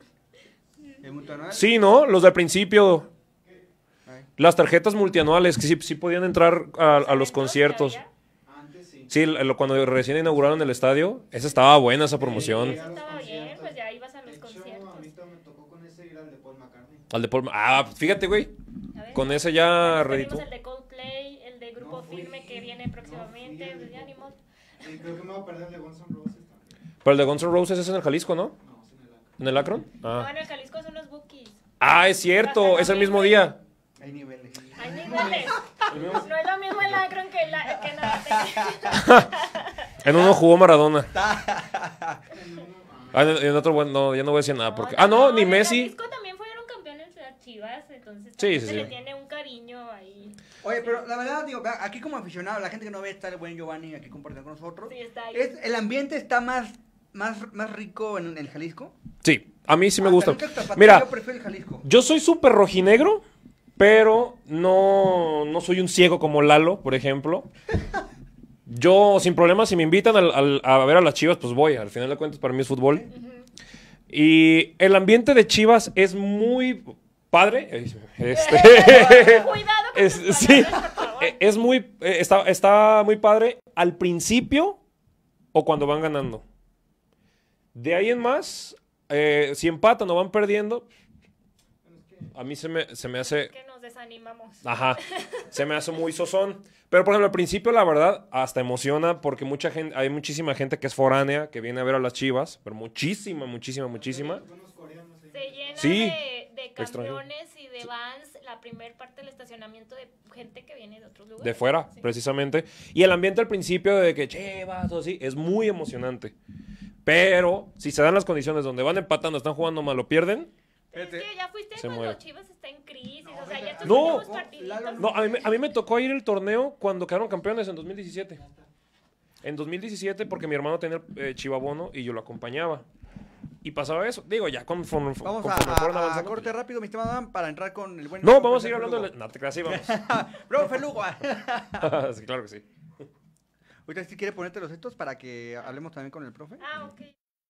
¿El multianual? Sí, ¿no? Los del principio. Ay. Las tarjetas multianuales, que sí, sí podían entrar a, a los ¿Eventos conciertos. que había? Antes sí. Sí, lo- cuando recién inauguraron el estadio, esa estaba buena, esa promoción. Eso estaba bien, pues ya ibas a los De hecho, conciertos. a mí también me tocó con ese ir al de Paul McCartney. Al de Paul... Ah, fíjate, güey. A ver. Con ese ya Tenemos redito. el de Coldplay, el de Grupo No fui, Firme que viene no próximamente, fui al de pues ya ni modo. Y creo que me voy a perder el de Guns N' Roses también. Pero el de Guns N' Roses es en el Jalisco, ¿no? No, sin el acá. ¿En el Akron? No, Ah, en el Jalisco son los Bookies. ah es cierto, es el mismo día. Hay niveles. Hay niveles. No es lo mismo el Akron que la que la En uno jugó Maradona. Ah, en, en otro, bueno, no, ya no voy a decir nada. Porque... Ah, no, ni en el Messi. Jalisco también fueron campeones de Chivas, entonces Sí, también sí, se sí. le tiene un cariño ahí. Oye, pero la verdad, digo, vea, aquí como aficionado, la gente que no ve está el buen Giovanni aquí compartiendo con nosotros. Sí, está ahí. Es, el ambiente está más, más, más rico en, en el Jalisco. Sí, a mí sí me Hasta gusta. nunca Tapatío, Mira, yo prefiero el Jalisco. yo soy súper rojinegro, pero no, no soy un ciego como Lalo, por ejemplo. Yo, sin problema, si me invitan al- al- a ver a las Chivas, pues voy. Al final de cuentas, para mí es fútbol. Y el ambiente de Chivas es muy padre. Este, Cuidado con es, tus sí, palabras, por favor. es muy, eh, está, está muy padre al principio o cuando van ganando. De ahí en más, eh, si empatan o van perdiendo, a mí se me, se me hace... Que nos desanimamos. Ajá, se me hace muy sosón. Pero, por ejemplo, al principio, la verdad, hasta emociona porque mucha gente, hay muchísima gente que es foránea, que viene a ver a las Chivas, pero muchísima, muchísima, muchísima. Se llena Sí. de, de Extranjero. camiones y de vans la primer parte del estacionamiento de gente que viene de otros lugares. De fuera, Sí. precisamente. Y el ambiente al principio de que Chivas o así, es muy emocionante. Pero, si se dan las condiciones donde van empatando, están jugando mal o pierden, Es que ya fuiste Se cuando muere. Chivas está en crisis, o sea, ya estos No. últimos partiditos. no, a mí, me- a mí me tocó ir el torneo cuando quedaron campeones en dos mil diecisiete. En dos mil diecisiete, porque mi hermano tenía el eh, chivabono y yo lo acompañaba. Y pasaba eso. Digo, ya conforme, Vamos conforme a, fueron a- a avanzando. corte rápido, mi estimado Adam, para entrar con el buen... No, vamos a seguir hablando de... la- No, te creas, sí, vamos. Profe Lugo. Sí, claro que sí. Ahorita sí quiere ponerte los estos para que hablemos también con el profe. Ah, ok.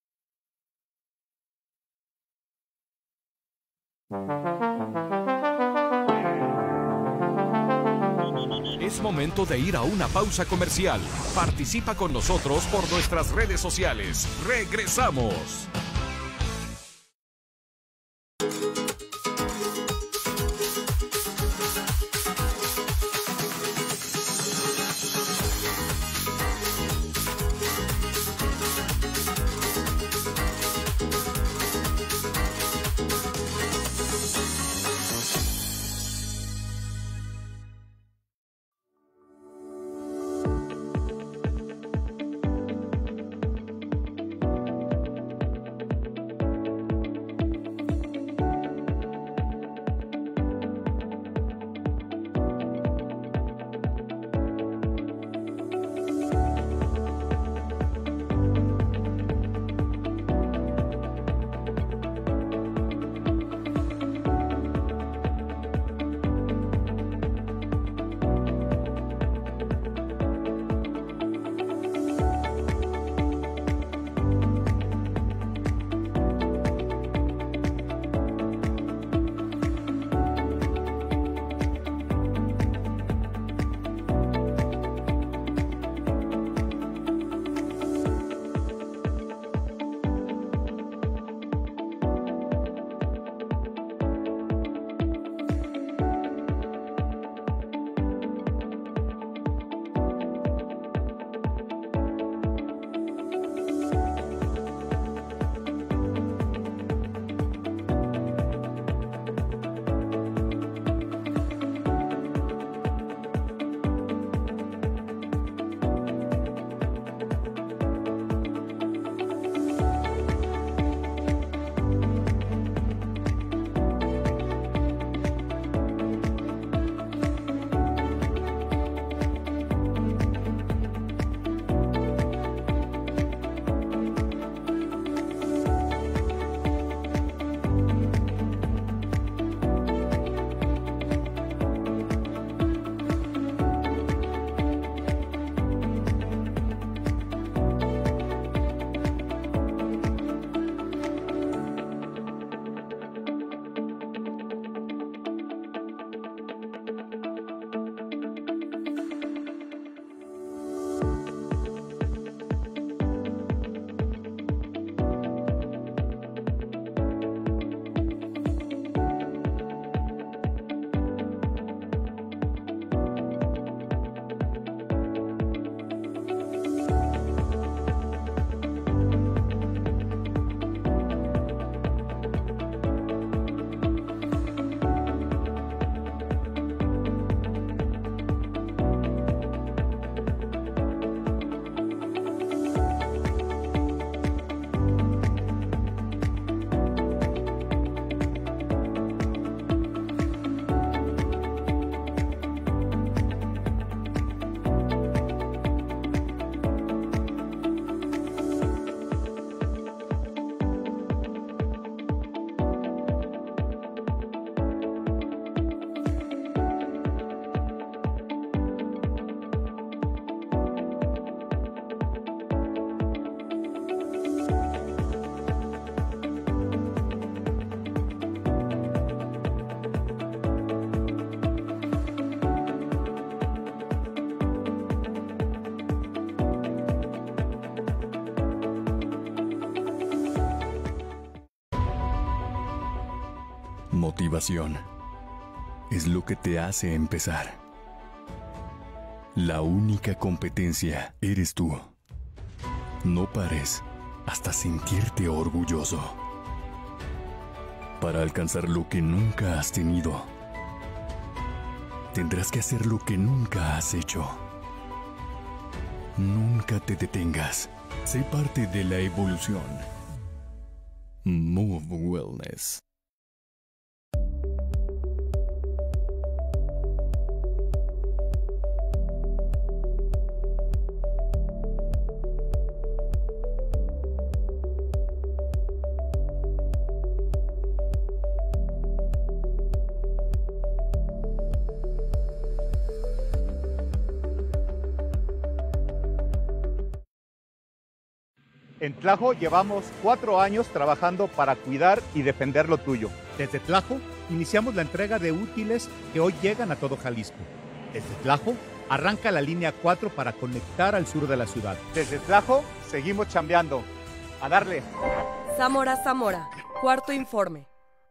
Es momento de ir a una pausa comercial. Participa con nosotros por nuestras redes sociales. Regresamos. motivación es lo que te hace empezar. La única competencia eres tú. No pares hasta sentirte orgulloso. Para alcanzar lo que nunca has tenido, tendrás que hacer lo que nunca has hecho. Nunca te detengas. Sé parte de la evolución. Move Wellness. En Tlajo llevamos cuatro años trabajando para cuidar y defender lo tuyo. Desde Tlajo iniciamos la entrega de útiles que hoy llegan a todo Jalisco. Desde Tlajo arranca la línea cuatro para conectar al sur de la ciudad. Desde Tlajo seguimos chambeando. A darle. Zamora Zamora, cuarto informe.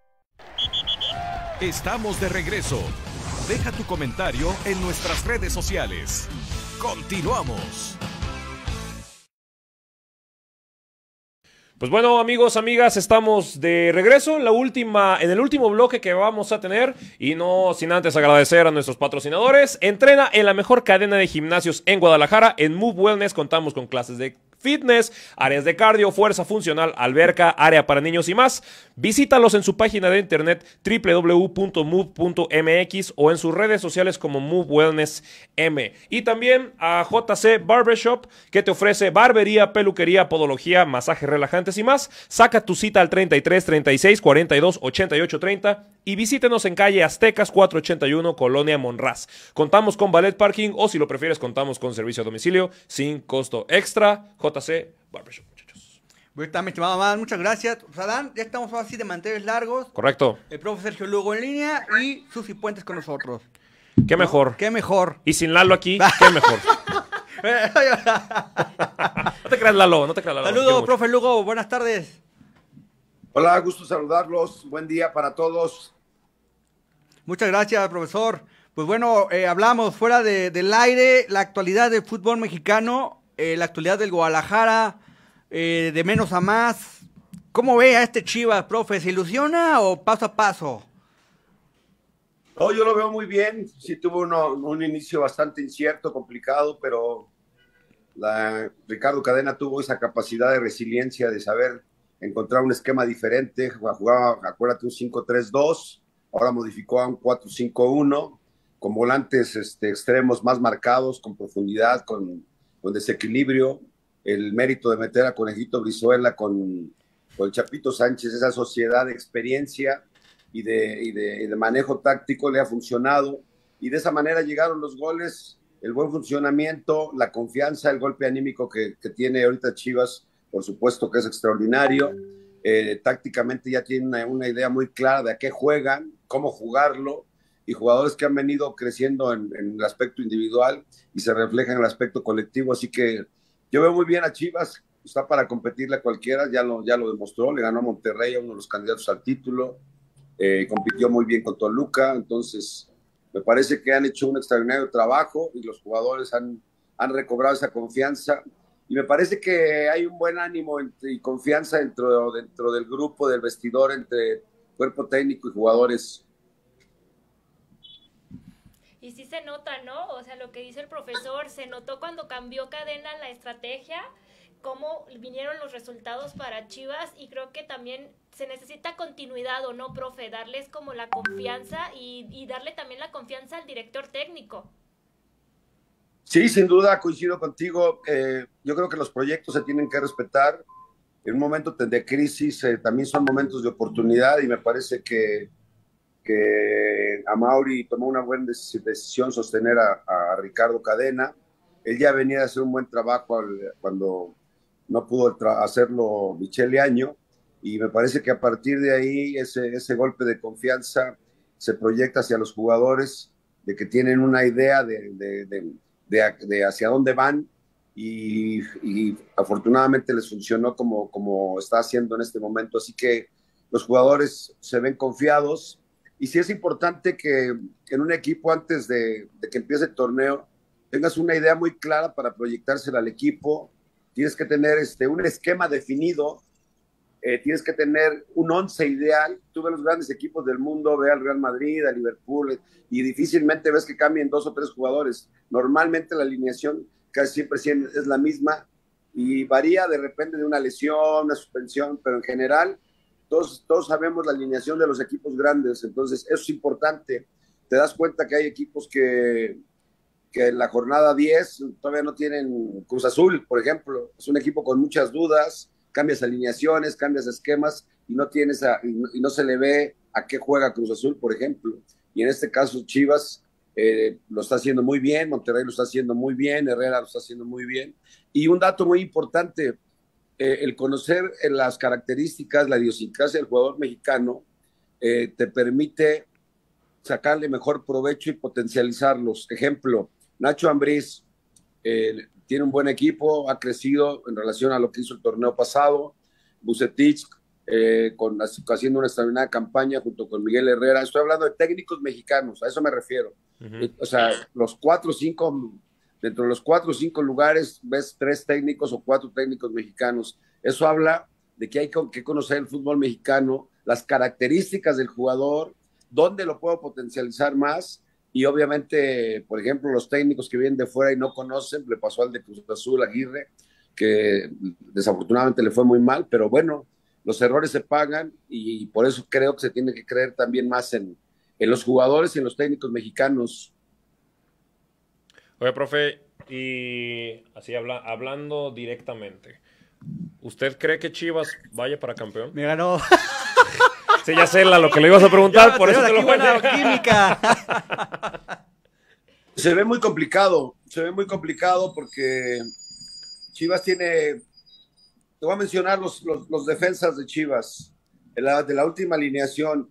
Estamos de regreso. Deja tu comentario en nuestras redes sociales. Continuamos. Pues bueno, amigos, amigas, estamos de regreso en la última, en el último bloque que vamos a tener, y no sin antes agradecer a nuestros patrocinadores. Entrena en la mejor cadena de gimnasios en Guadalajara. En Move Wellness contamos con clases de fitness, áreas de cardio, fuerza funcional, alberca, área para niños y más. Visítalos en su página de internet doble u doble u doble u punto move punto m x o en sus redes sociales como Move Wellness M. Y también a J C Barbershop, que te ofrece barbería, peluquería, podología, masajes relajantes y más. Saca tu cita al treinta y tres, treinta y seis, cuarenta y dos, ochenta y ocho, treinta y visítenos en calle Aztecas cuatrocientos ochenta y uno, Colonia Monraz. Contamos con valet parking, o si lo prefieres contamos con servicio a domicilio sin costo extra. J C Barbershop, muchachos. Está, mi estimado Adán, muchas gracias. Pues, Adán, ya estamos así de manteles largos. Correcto. El profe Sergio Lugo en línea y Susi Puentes con nosotros. Qué mejor. ¿No? Qué mejor. Y sin Lalo aquí, qué mejor. No te creas, Lalo, no te creas, Lalo. Saludos, profe Lugo, buenas tardes. Hola, gusto saludarlos. Buen día para todos. Muchas gracias, profesor. Pues bueno, eh, hablamos fuera de, del aire, la actualidad del fútbol mexicano, eh, la actualidad del Guadalajara, eh, de menos a más. ¿Cómo ve a este Chivas, profe? ¿Se ilusiona o paso a paso? Oh, yo lo veo muy bien. Sí tuvo uno, un inicio bastante incierto, complicado, pero la, Ricardo Cadena tuvo esa capacidad de resiliencia, de saber encontrar un esquema diferente. Jugaba, acuérdate, un cinco tres dos, ahora modificó a un cuatro cinco uno, con volantes este, extremos más marcados, con profundidad, con, con desequilibrio. El mérito de meter a Conejito Brizuela con, con el Chapito Sánchez, esa sociedad de experiencia y de, y, de, y de manejo táctico le ha funcionado, y de esa manera llegaron los goles, el buen funcionamiento, la confianza, el golpe anímico que, que tiene ahorita Chivas, por supuesto que es extraordinario. Eh, tácticamente ya tienen una, una idea muy clara de a qué juegan, cómo jugarlo, y jugadores que han venido creciendo en, en el aspecto individual y se refleja en el aspecto colectivo, así que yo veo muy bien a Chivas, está para competirle a cualquiera, ya lo, ya lo demostró, le ganó a Monterrey, a uno de los candidatos al título, eh, compitió muy bien con Toluca, entonces me parece que han hecho un extraordinario trabajo y los jugadores han, han recobrado esa confianza, y me parece que hay un buen ánimo entre, y confianza dentro, dentro del grupo, del vestidor, entre cuerpo técnico y jugadores. Y sí se nota, ¿no? O sea, lo que dice el profesor, se notó cuando cambió Cadena la estrategia, cómo vinieron los resultados para Chivas, y creo que también se necesita continuidad, ¿o no, profe? Darles como la confianza y, y darle también la confianza al director técnico. Sí, sin duda, coincido contigo. Eh, yo creo que los proyectos se tienen que respetar. En un momento de crisis eh, también son momentos de oportunidad, y me parece que, que Amaury tomó una buena decisión sostener a, a Ricardo Cadena. Él ya venía a hacer un buen trabajo al, cuando no pudo hacerlo Michele Año, y me parece que a partir de ahí ese, ese golpe de confianza se proyecta hacia los jugadores, de que tienen una idea de, de, de, de, de hacia dónde van, y, y afortunadamente les funcionó como, como está haciendo en este momento, así que los jugadores se ven confiados, y sí es importante que en un equipo antes de, de que empiece el torneo tengas una idea muy clara para proyectársela al equipo. Tienes que tener este, un esquema definido, eh, tienes que tener un once ideal. Tú ves los grandes equipos del mundo, ve al Real Madrid, al Liverpool, y difícilmente ves que cambien dos o tres jugadores. Normalmente la alineación casi siempre es la misma y varía de repente de una lesión, una suspensión, pero en general todos, todos sabemos la alineación de los equipos grandes, entonces eso es importante. Te das cuenta que hay equipos que, que en la jornada diez todavía no tienen Cruz Azul, por ejemplo. Es un equipo con muchas dudas, cambias alineaciones, cambias esquemas y no, tienes a, y no, y no se le ve a qué juega Cruz Azul, por ejemplo. Y en este caso Chivas eh, lo está haciendo muy bien, Monterrey lo está haciendo muy bien, Herrera lo está haciendo muy bien. Y un dato muy importante, eh, el conocer las características, la idiosincrasia del jugador mexicano eh, te permite sacarle mejor provecho y potencializarlos. Ejemplo, Nacho Ambriz eh, tiene un buen equipo, ha crecido en relación a lo que hizo el torneo pasado. Vucetich eh, con, haciendo una extraordinaria campaña junto con Miguel Herrera. Estoy hablando de técnicos mexicanos, a eso me refiero. Uh-huh. O sea, los cuatro o cinco, dentro de los cuatro o cinco lugares ves tres técnicos o cuatro técnicos mexicanos. Eso habla de que hay que conocer el fútbol mexicano, las características del jugador, dónde lo puedo potencializar más. Y obviamente, por ejemplo, los técnicos que vienen de fuera y no conocen, le pasó al de Cruz Azul, Aguirre, que desafortunadamente le fue muy mal, pero bueno, los errores se pagan y por eso creo que se tiene que creer también más en, en los jugadores y en los técnicos mexicanos. Oye, profe, y así habla, hablando directamente, ¿usted cree que Chivas vaya para campeón? Me ganó. Sí, ya sé la, lo que le ibas a preguntar, ya, por eso te lo buena química. Se ve muy complicado, se ve muy complicado porque Chivas tiene, te voy a mencionar los, los, los defensas de Chivas, de la, de la última alineación.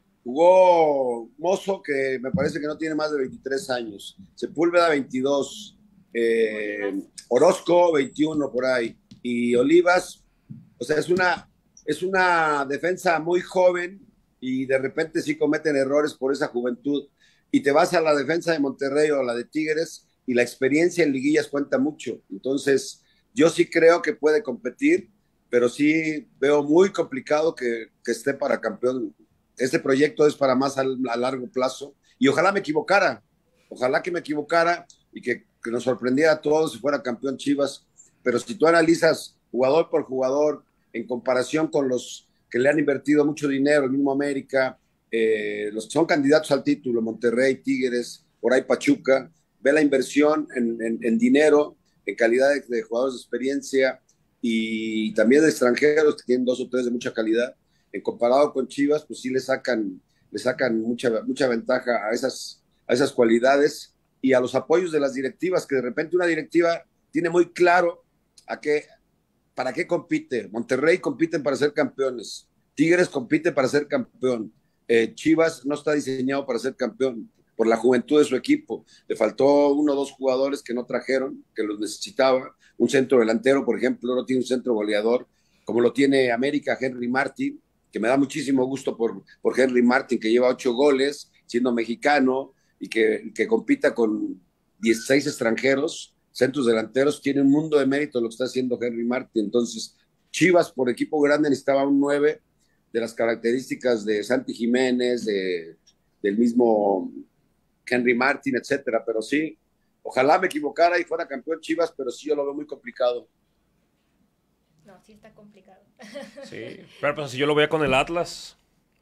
Jugó Mozo, que me parece que no tiene más de veintitrés años, Sepúlveda veintidós, eh, Orozco veintiuno por ahí, y Olivas, o sea, es una... Es una defensa muy joven y de repente sí cometen errores por esa juventud. Y te vas a la defensa de Monterrey o a la de Tigres y la experiencia en liguillas cuenta mucho. Entonces, yo sí creo que puede competir, pero sí veo muy complicado que, que esté para campeón. Este proyecto es para más a, a largo plazo y ojalá me equivocara. Ojalá que me equivocara y que, que nos sorprendiera a todos si fuera campeón Chivas. Pero si tú analizas jugador por jugador, en comparación con los que le han invertido mucho dinero, el mismo América, eh, los que son candidatos al título, Monterrey, Tigres, por ahí Pachuca, ve la inversión en, en, en dinero, en calidad de, de jugadores de experiencia y también de extranjeros que tienen dos o tres de mucha calidad. En comparado con Chivas, pues sí le sacan, le sacan mucha, mucha ventaja a esas, a esas cualidades y a los apoyos de las directivas, que de repente una directiva tiene muy claro a qué ¿para qué compite? Monterrey compiten para ser campeones, Tigres compite para ser campeón, eh, Chivas no está diseñado para ser campeón por la juventud de su equipo, le faltó uno o dos jugadores que no trajeron, que los necesitaba, un centro delantero, por ejemplo, no tiene un centro goleador, como lo tiene América, Henry Martin, que me da muchísimo gusto por, por Henry Martin, que lleva ocho goles, siendo mexicano, y que, que compita con dieciséis extranjeros, centros delanteros, tiene un mundo de mérito lo que está haciendo Henry Martin. Entonces, Chivas, por equipo grande, necesitaba un nueve de las características de Santi Jiménez, de, del mismo Henry Martin, etcétera. Pero sí, ojalá me equivocara y fuera campeón Chivas, pero sí yo lo veo muy complicado. No, sí está complicado. Sí, pero pues si yo lo veía con el Atlas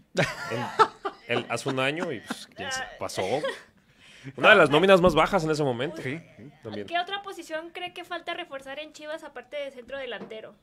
el, el, hace un año y pues, ¿quién se pasó? Una de las nóminas más bajas en ese momento. Sí, sí, también. ¿Qué otra posición cree que falta reforzar en Chivas aparte de centro delantero?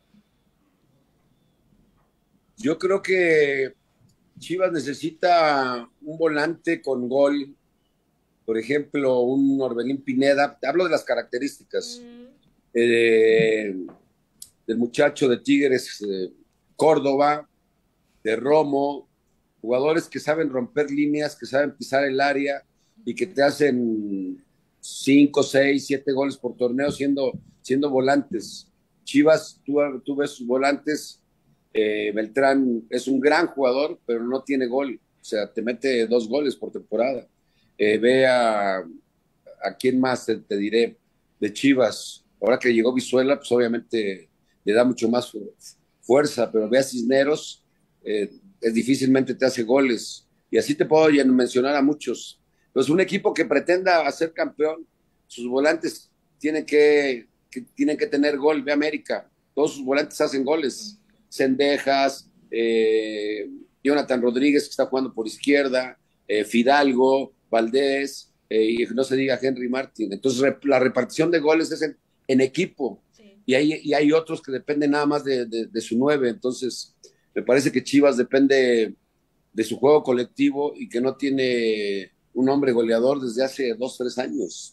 Yo creo que Chivas necesita un volante con gol, por ejemplo, un Orbelín Pineda. Hablo de las características mm. eh, del muchacho de Tigres, eh, Córdoba, de Romo, jugadores que saben romper líneas, que saben pisar el área y que te hacen cinco, seis, siete goles por torneo siendo, siendo volantes. Chivas, tú, tú ves sus volantes, eh, Beltrán es un gran jugador, pero no tiene gol. O sea, te mete dos goles por temporada. Eh, ve a, a quién más te, te diré, de Chivas. Ahora que llegó Vizuela, pues obviamente le da mucho más fu- fuerza, pero ve a Cisneros, eh, es difícilmente te hace goles. Y así te puedo ya mencionar a muchos. Pues un equipo que pretenda ser campeón, sus volantes tienen que, que, tienen que tener gol. Ve América, todos sus volantes hacen goles. Cendejas, eh, Jonathan Rodríguez, que está jugando por izquierda, eh, Fidalgo, Valdés, eh, y no se diga Henry Martin. Entonces, rep- la repartición de goles es en, en equipo. Sí. Y, hay, y hay otros que dependen nada más de, de, de su nueve. Entonces, me parece que Chivas depende de su juego colectivo y que no tiene un hombre goleador desde hace dos, tres años.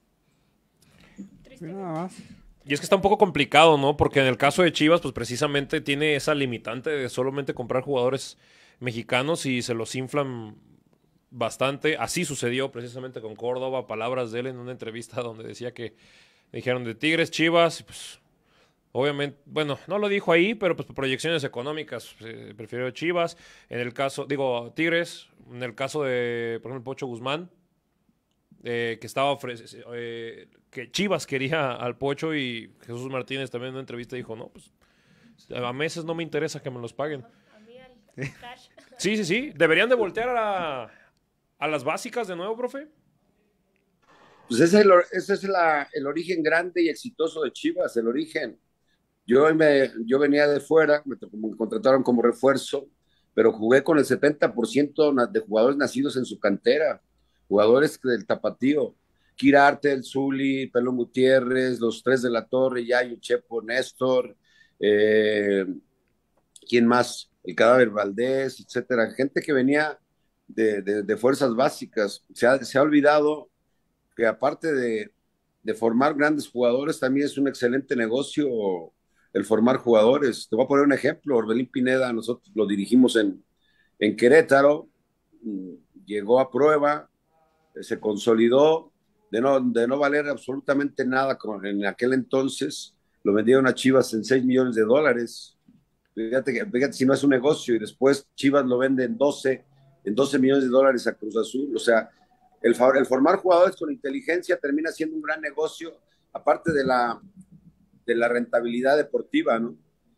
Nada más. Y es que está un poco complicado, ¿no? Porque en el caso de Chivas, pues precisamente tiene esa limitante de solamente comprar jugadores mexicanos y se los inflan bastante. Así sucedió precisamente con Córdoba, palabras de él en una entrevista donde decía que dijeron de Tigres, Chivas, y pues obviamente, bueno, no lo dijo ahí, pero pues por proyecciones económicas eh, prefirió Chivas. En el caso, digo, Tigres, en el caso de, por ejemplo, Pocho Guzmán, eh, que estaba ofreciendo, eh, que Chivas quería al Pocho, y Jesús Martínez también en una entrevista dijo, no, pues a meses no me interesa que me los paguen. Sí, sí, sí, deberían de voltear a, la, a las básicas de nuevo, profe. Pues ese es, el, ese es la, el origen grande y exitoso de Chivas, el origen. Yo, me, yo venía de fuera, me, me contrataron como refuerzo, pero jugué con el setenta por ciento de jugadores nacidos en su cantera, jugadores del Tapatío, Quirarte, el Zuli, Pelón Gutiérrez, los tres de la Torre, Yayo, Chepo, Néstor, eh, ¿quién más? El Cadáver Valdés, etcétera. Gente que venía de, de, de fuerzas básicas. Se ha, se ha olvidado que aparte de, de formar grandes jugadores, también es un excelente negocio el formar jugadores. Te voy a poner un ejemplo. Orbelín Pineda, nosotros lo dirigimos en, en Querétaro, llegó a prueba, se consolidó, de no, de no valer absolutamente nada con, en aquel entonces, lo vendieron a Chivas en seis millones de dólares. Fíjate, fíjate si no es un negocio, y después Chivas lo vende en doce, en doce millones de dólares a Cruz Azul. O sea, el, el formar jugadores con inteligencia termina siendo un gran negocio, aparte de la, de la rentabilidad deportiva, ¿no?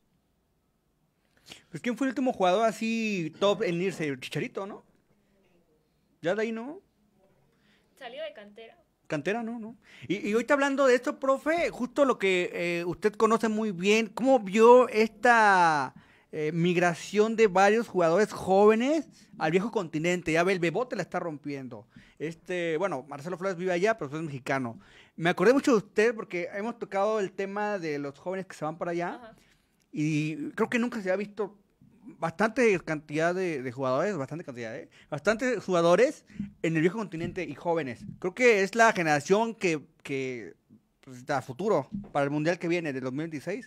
Pues ¿quién fue el último jugador así top en irse? El Chicharito, ¿no? Ya de ahí, ¿no? Salió de cantera. Cantera, no, no. Y, y ahorita hablando de esto, profe, justo lo que eh, usted conoce muy bien, ¿cómo vio esta eh, migración de varios jugadores jóvenes al viejo continente? Ya ve, el Bebote la está rompiendo. Este, bueno, Marcelo Flores vive allá, pero usted es mexicano. Me acordé mucho de usted porque hemos tocado el tema de los jóvenes que se van para allá. Ajá. Y creo que nunca se ha visto bastante cantidad de, de jugadores, bastante cantidad, ¿eh? Bastante jugadores en el viejo continente y jóvenes. Creo que es la generación que, que pues, da futuro para el Mundial que viene, del dos mil veintiséis.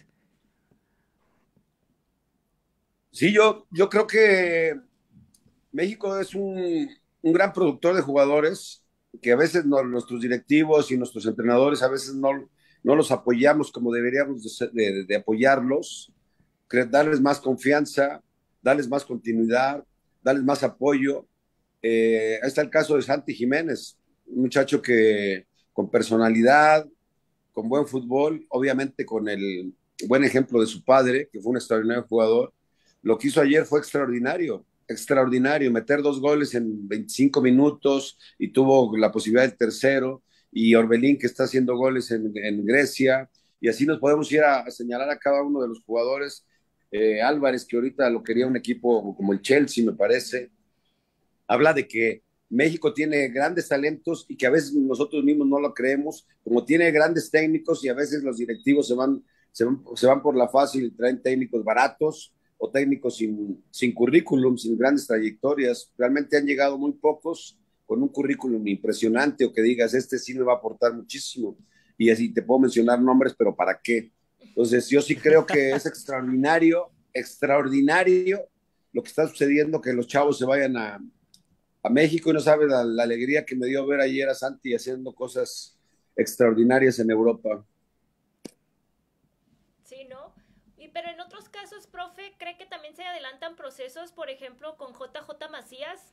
Sí, yo, yo creo que México es un, un gran productor de jugadores que a veces no, nuestros directivos y nuestros entrenadores a veces no, no los apoyamos como deberíamos de, de, de apoyarlos, darles más confianza, darles más continuidad, darles más apoyo. Eh, ahí está el caso de Santi Jiménez, un muchacho que con personalidad, con buen fútbol, obviamente con el buen ejemplo de su padre, que fue un extraordinario jugador. Lo que hizo ayer fue extraordinario, extraordinario, meter dos goles en veinticinco minutos y tuvo la posibilidad del tercero, y Orbelín que está haciendo goles en, en Grecia, y así nos podemos ir a, a señalar a cada uno de los jugadores. Eh, Álvarez, que ahorita lo quería un equipo como el Chelsea, me parece. Habla de que México tiene grandes talentos y que a veces nosotros mismos no lo creemos, como tiene grandes técnicos, y a veces los directivos se van, se van, se van por la fácil y traen técnicos baratos o técnicos sin, sin currículum, sin grandes trayectorias. Realmente han llegado muy pocos con un currículum impresionante, o que digas, este sí me va a aportar muchísimo. Y así te puedo mencionar nombres, pero ¿para qué? Entonces, yo sí creo que es extraordinario, extraordinario lo que está sucediendo, que los chavos se vayan a, a México, y no sabes la, la alegría que me dio ver ayer a Santi haciendo cosas extraordinarias en Europa. Sí, ¿no? Y pero en otros casos, profe, ¿cree que también se adelantan procesos, por ejemplo, con J J Macías?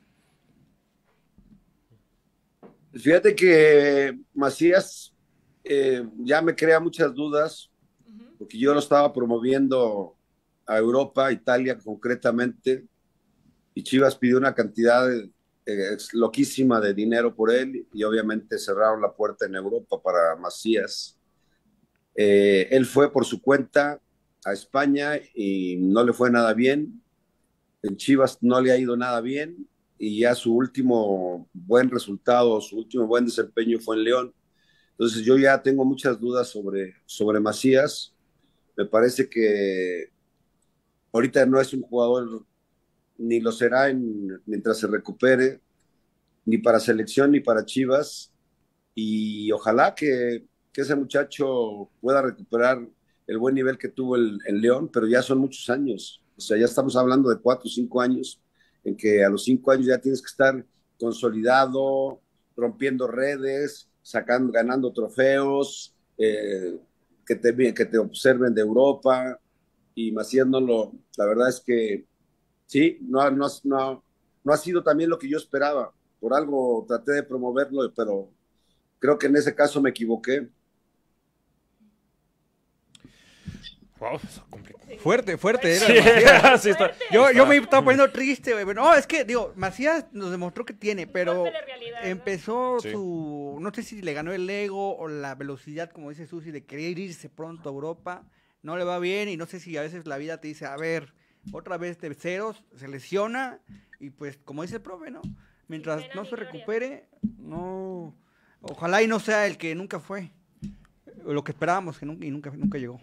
Fíjate que Macías eh, ya me crea muchas dudas, uh-huh. porque yo lo estaba promoviendo a Europa, Italia concretamente, y Chivas pidió una cantidad de, eh, loquísima de dinero por él, y obviamente cerraron la puerta en Europa para Macías. Eh, él fue por su cuenta a España y no le fue nada bien. En Chivas no le ha ido nada bien, y ya su último buen resultado, su último buen desempeño fue en León. Entonces yo ya tengo muchas dudas sobre, sobre Macías. Me parece que ahorita no es un jugador, ni lo será en, mientras se recupere, ni para selección ni para Chivas, y ojalá que, que ese muchacho pueda recuperar el buen nivel que tuvo el, el León, pero ya son muchos años, o sea, ya estamos hablando de cuatro o cinco años, en que a los cinco años ya tienes que estar consolidado, rompiendo redes, sacando, ganando trofeos, eh, que, te, que te observen de Europa, y Macías no lo, la verdad es que sí, no, no, no, no ha sido también lo que yo esperaba, por algo traté de promoverlo, pero creo que en ese caso me equivoqué. Wow, fuerte, fuerte. Sí, era sí está. Yo, yo me estaba poniendo triste, güey. No, es que, digo, Macías nos demostró que tiene, pero realidad, empezó, ¿no? Sí. su, no sé si le ganó el ego o la velocidad, como dice Susi, de querer irse pronto a Europa. No le va bien, y no sé si a veces la vida te dice, a ver, otra vez de ceros, se lesiona, y pues, como dice el profe, ¿no? Mientras no se recupere, no, ojalá y no sea el que nunca fue, lo que esperábamos, que nunca, y nunca, nunca llegó.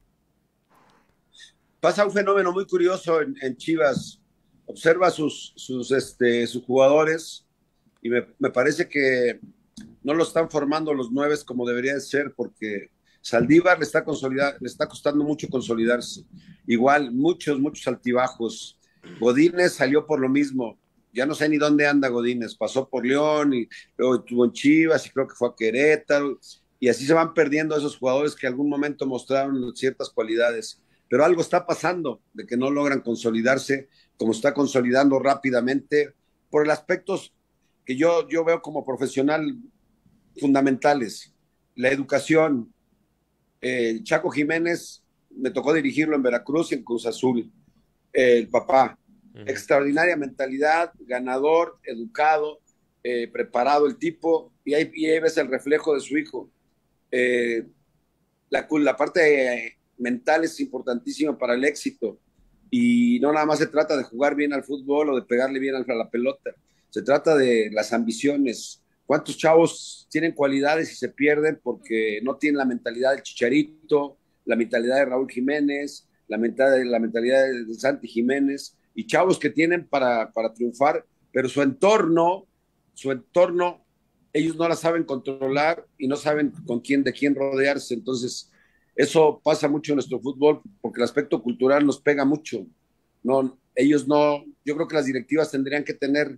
Pasa un fenómeno muy curioso en, en Chivas. Observa sus, sus, este, sus jugadores, y me, me parece que no lo están formando los nueves como debería de ser, porque Saldívar le está, consolidar, le está costando mucho consolidarse. Igual, muchos, muchos altibajos. Godínez salió por lo mismo. Ya no sé ni dónde anda Godínez. Pasó por León, y luego estuvo en Chivas, y creo que fue a Querétaro. Y así se van perdiendo esos jugadores que en algún momento mostraron ciertas cualidades. Pero algo está pasando, de que no logran consolidarse, como está consolidando rápidamente, por el aspectos que yo, yo veo como profesional fundamentales. La educación. Eh, Chaco Jiménez, me tocó dirigirlo en Veracruz y en Cruz Azul. Eh, el papá, uh-huh. extraordinaria mentalidad, ganador, educado, eh, preparado el tipo, y ahí, y ahí ves el reflejo de su hijo. Eh, la, la parte... Eh, mental es importantísima para el éxito, y no nada más se trata de jugar bien al fútbol o de pegarle bien a la pelota, se trata de las ambiciones. ¿Cuántos chavos tienen cualidades y se pierden porque no tienen la mentalidad del Chicharito, la mentalidad de Raúl Jiménez, la mentalidad, la mentalidad de Santi Jiménez, y chavos que tienen para, para triunfar, pero su entorno, su entorno, ellos no la saben controlar y no saben con quién, de quién rodearse? Entonces, eso pasa mucho en nuestro fútbol, porque el aspecto cultural nos pega mucho. No, ellos no, yo creo que las directivas tendrían que tener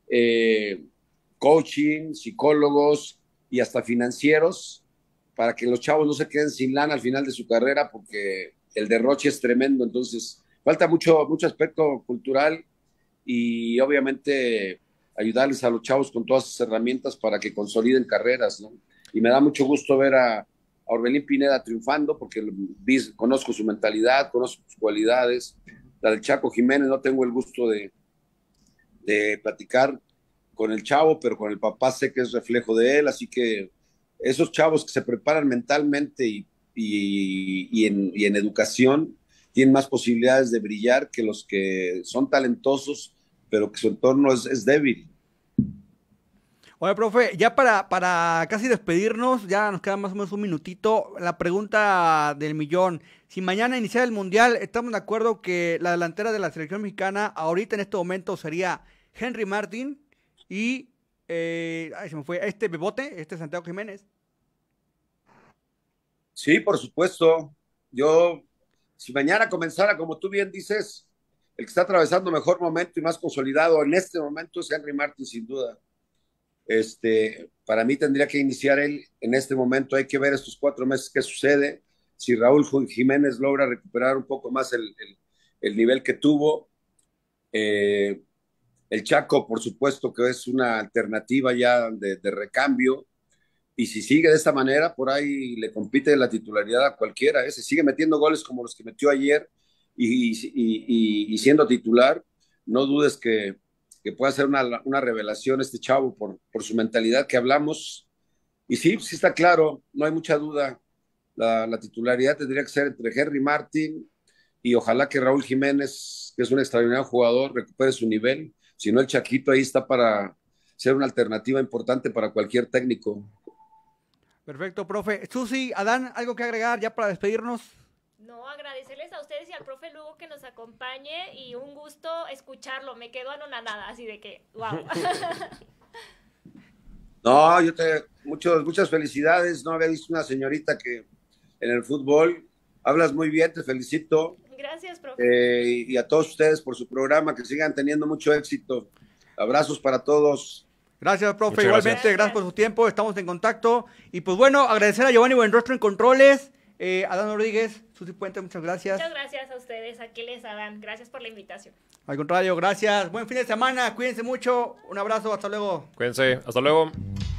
eh, coaching, psicólogos y hasta financieros, para que los chavos no se queden sin lana al final de su carrera, porque el derroche es tremendo. Entonces, falta mucho, mucho aspecto cultural, y obviamente ayudarles a los chavos con todas esas herramientas para que consoliden carreras, ¿no? Y me da mucho gusto ver a a Orbelín Pineda triunfando, porque vi, conozco su mentalidad, conozco sus cualidades. La del Chaco Jiménez no tengo el gusto de, de platicar con el chavo, pero con el papá sé que es reflejo de él, así que esos chavos que se preparan mentalmente y, y, y, en, y en educación tienen más posibilidades de brillar que los que son talentosos, pero que su entorno es, es débil. Oye, profe, ya para, para casi despedirnos, ya nos queda más o menos un minutito, la pregunta del millón. Si mañana inicia el Mundial, ¿estamos de acuerdo que la delantera de la selección mexicana ahorita en este momento sería Henry Martin y, eh, ay, se me fue, este Bebote, este Santiago Jiménez? Sí, por supuesto. Yo, si mañana comenzara, como tú bien dices, el que está atravesando mejor momento y más consolidado en este momento es Henry Martin, sin duda. Este, para mí tendría que iniciar él en este momento. Hay que ver estos cuatro meses qué sucede. si Raúl Jiménez logra recuperar un poco más el, el, el nivel que tuvo. Eh, el Chaco, por supuesto, que es una alternativa ya de, de recambio. Y si sigue de esta manera, por ahí le compite la titularidad a cualquiera. ¿eh? Si sigue metiendo goles como los que metió ayer y, y, y, y siendo titular, no dudes que, que pueda ser una, una revelación este chavo por, por su mentalidad que hablamos. Y sí, sí está claro, no hay mucha duda. La, la titularidad tendría que ser entre Henry Martin y ojalá que Raúl Jiménez, que es un extraordinario jugador, recupere su nivel. Si no, el Chaquito ahí está para ser una alternativa importante para cualquier técnico. Perfecto, profe. Susi, Adán, ¿algo que agregar ya para despedirnos? No, agradecerles a ustedes y al profe Lugo que nos acompañe y un gusto escucharlo. Me quedo anonadada, así de que, wow. No, yo te, muchos, muchas felicidades. No había visto una señorita que en el fútbol hablas muy bien, te felicito. Gracias, profe. Eh, y a todos ustedes por su programa, que sigan teniendo mucho éxito. Abrazos para todos. Gracias, profe. Muchas Igualmente, gracias. gracias por su tiempo. Estamos en contacto. Y pues bueno, agradecer a Giovanni Buenrostro en Controles, eh, Adán Rodríguez, Susi Puente, muchas gracias. Muchas gracias a ustedes. Aquí les dan. Gracias por la invitación. Al contrario, gracias. Buen fin de semana. Cuídense mucho. Un abrazo. Hasta luego. Cuídense. Hasta luego.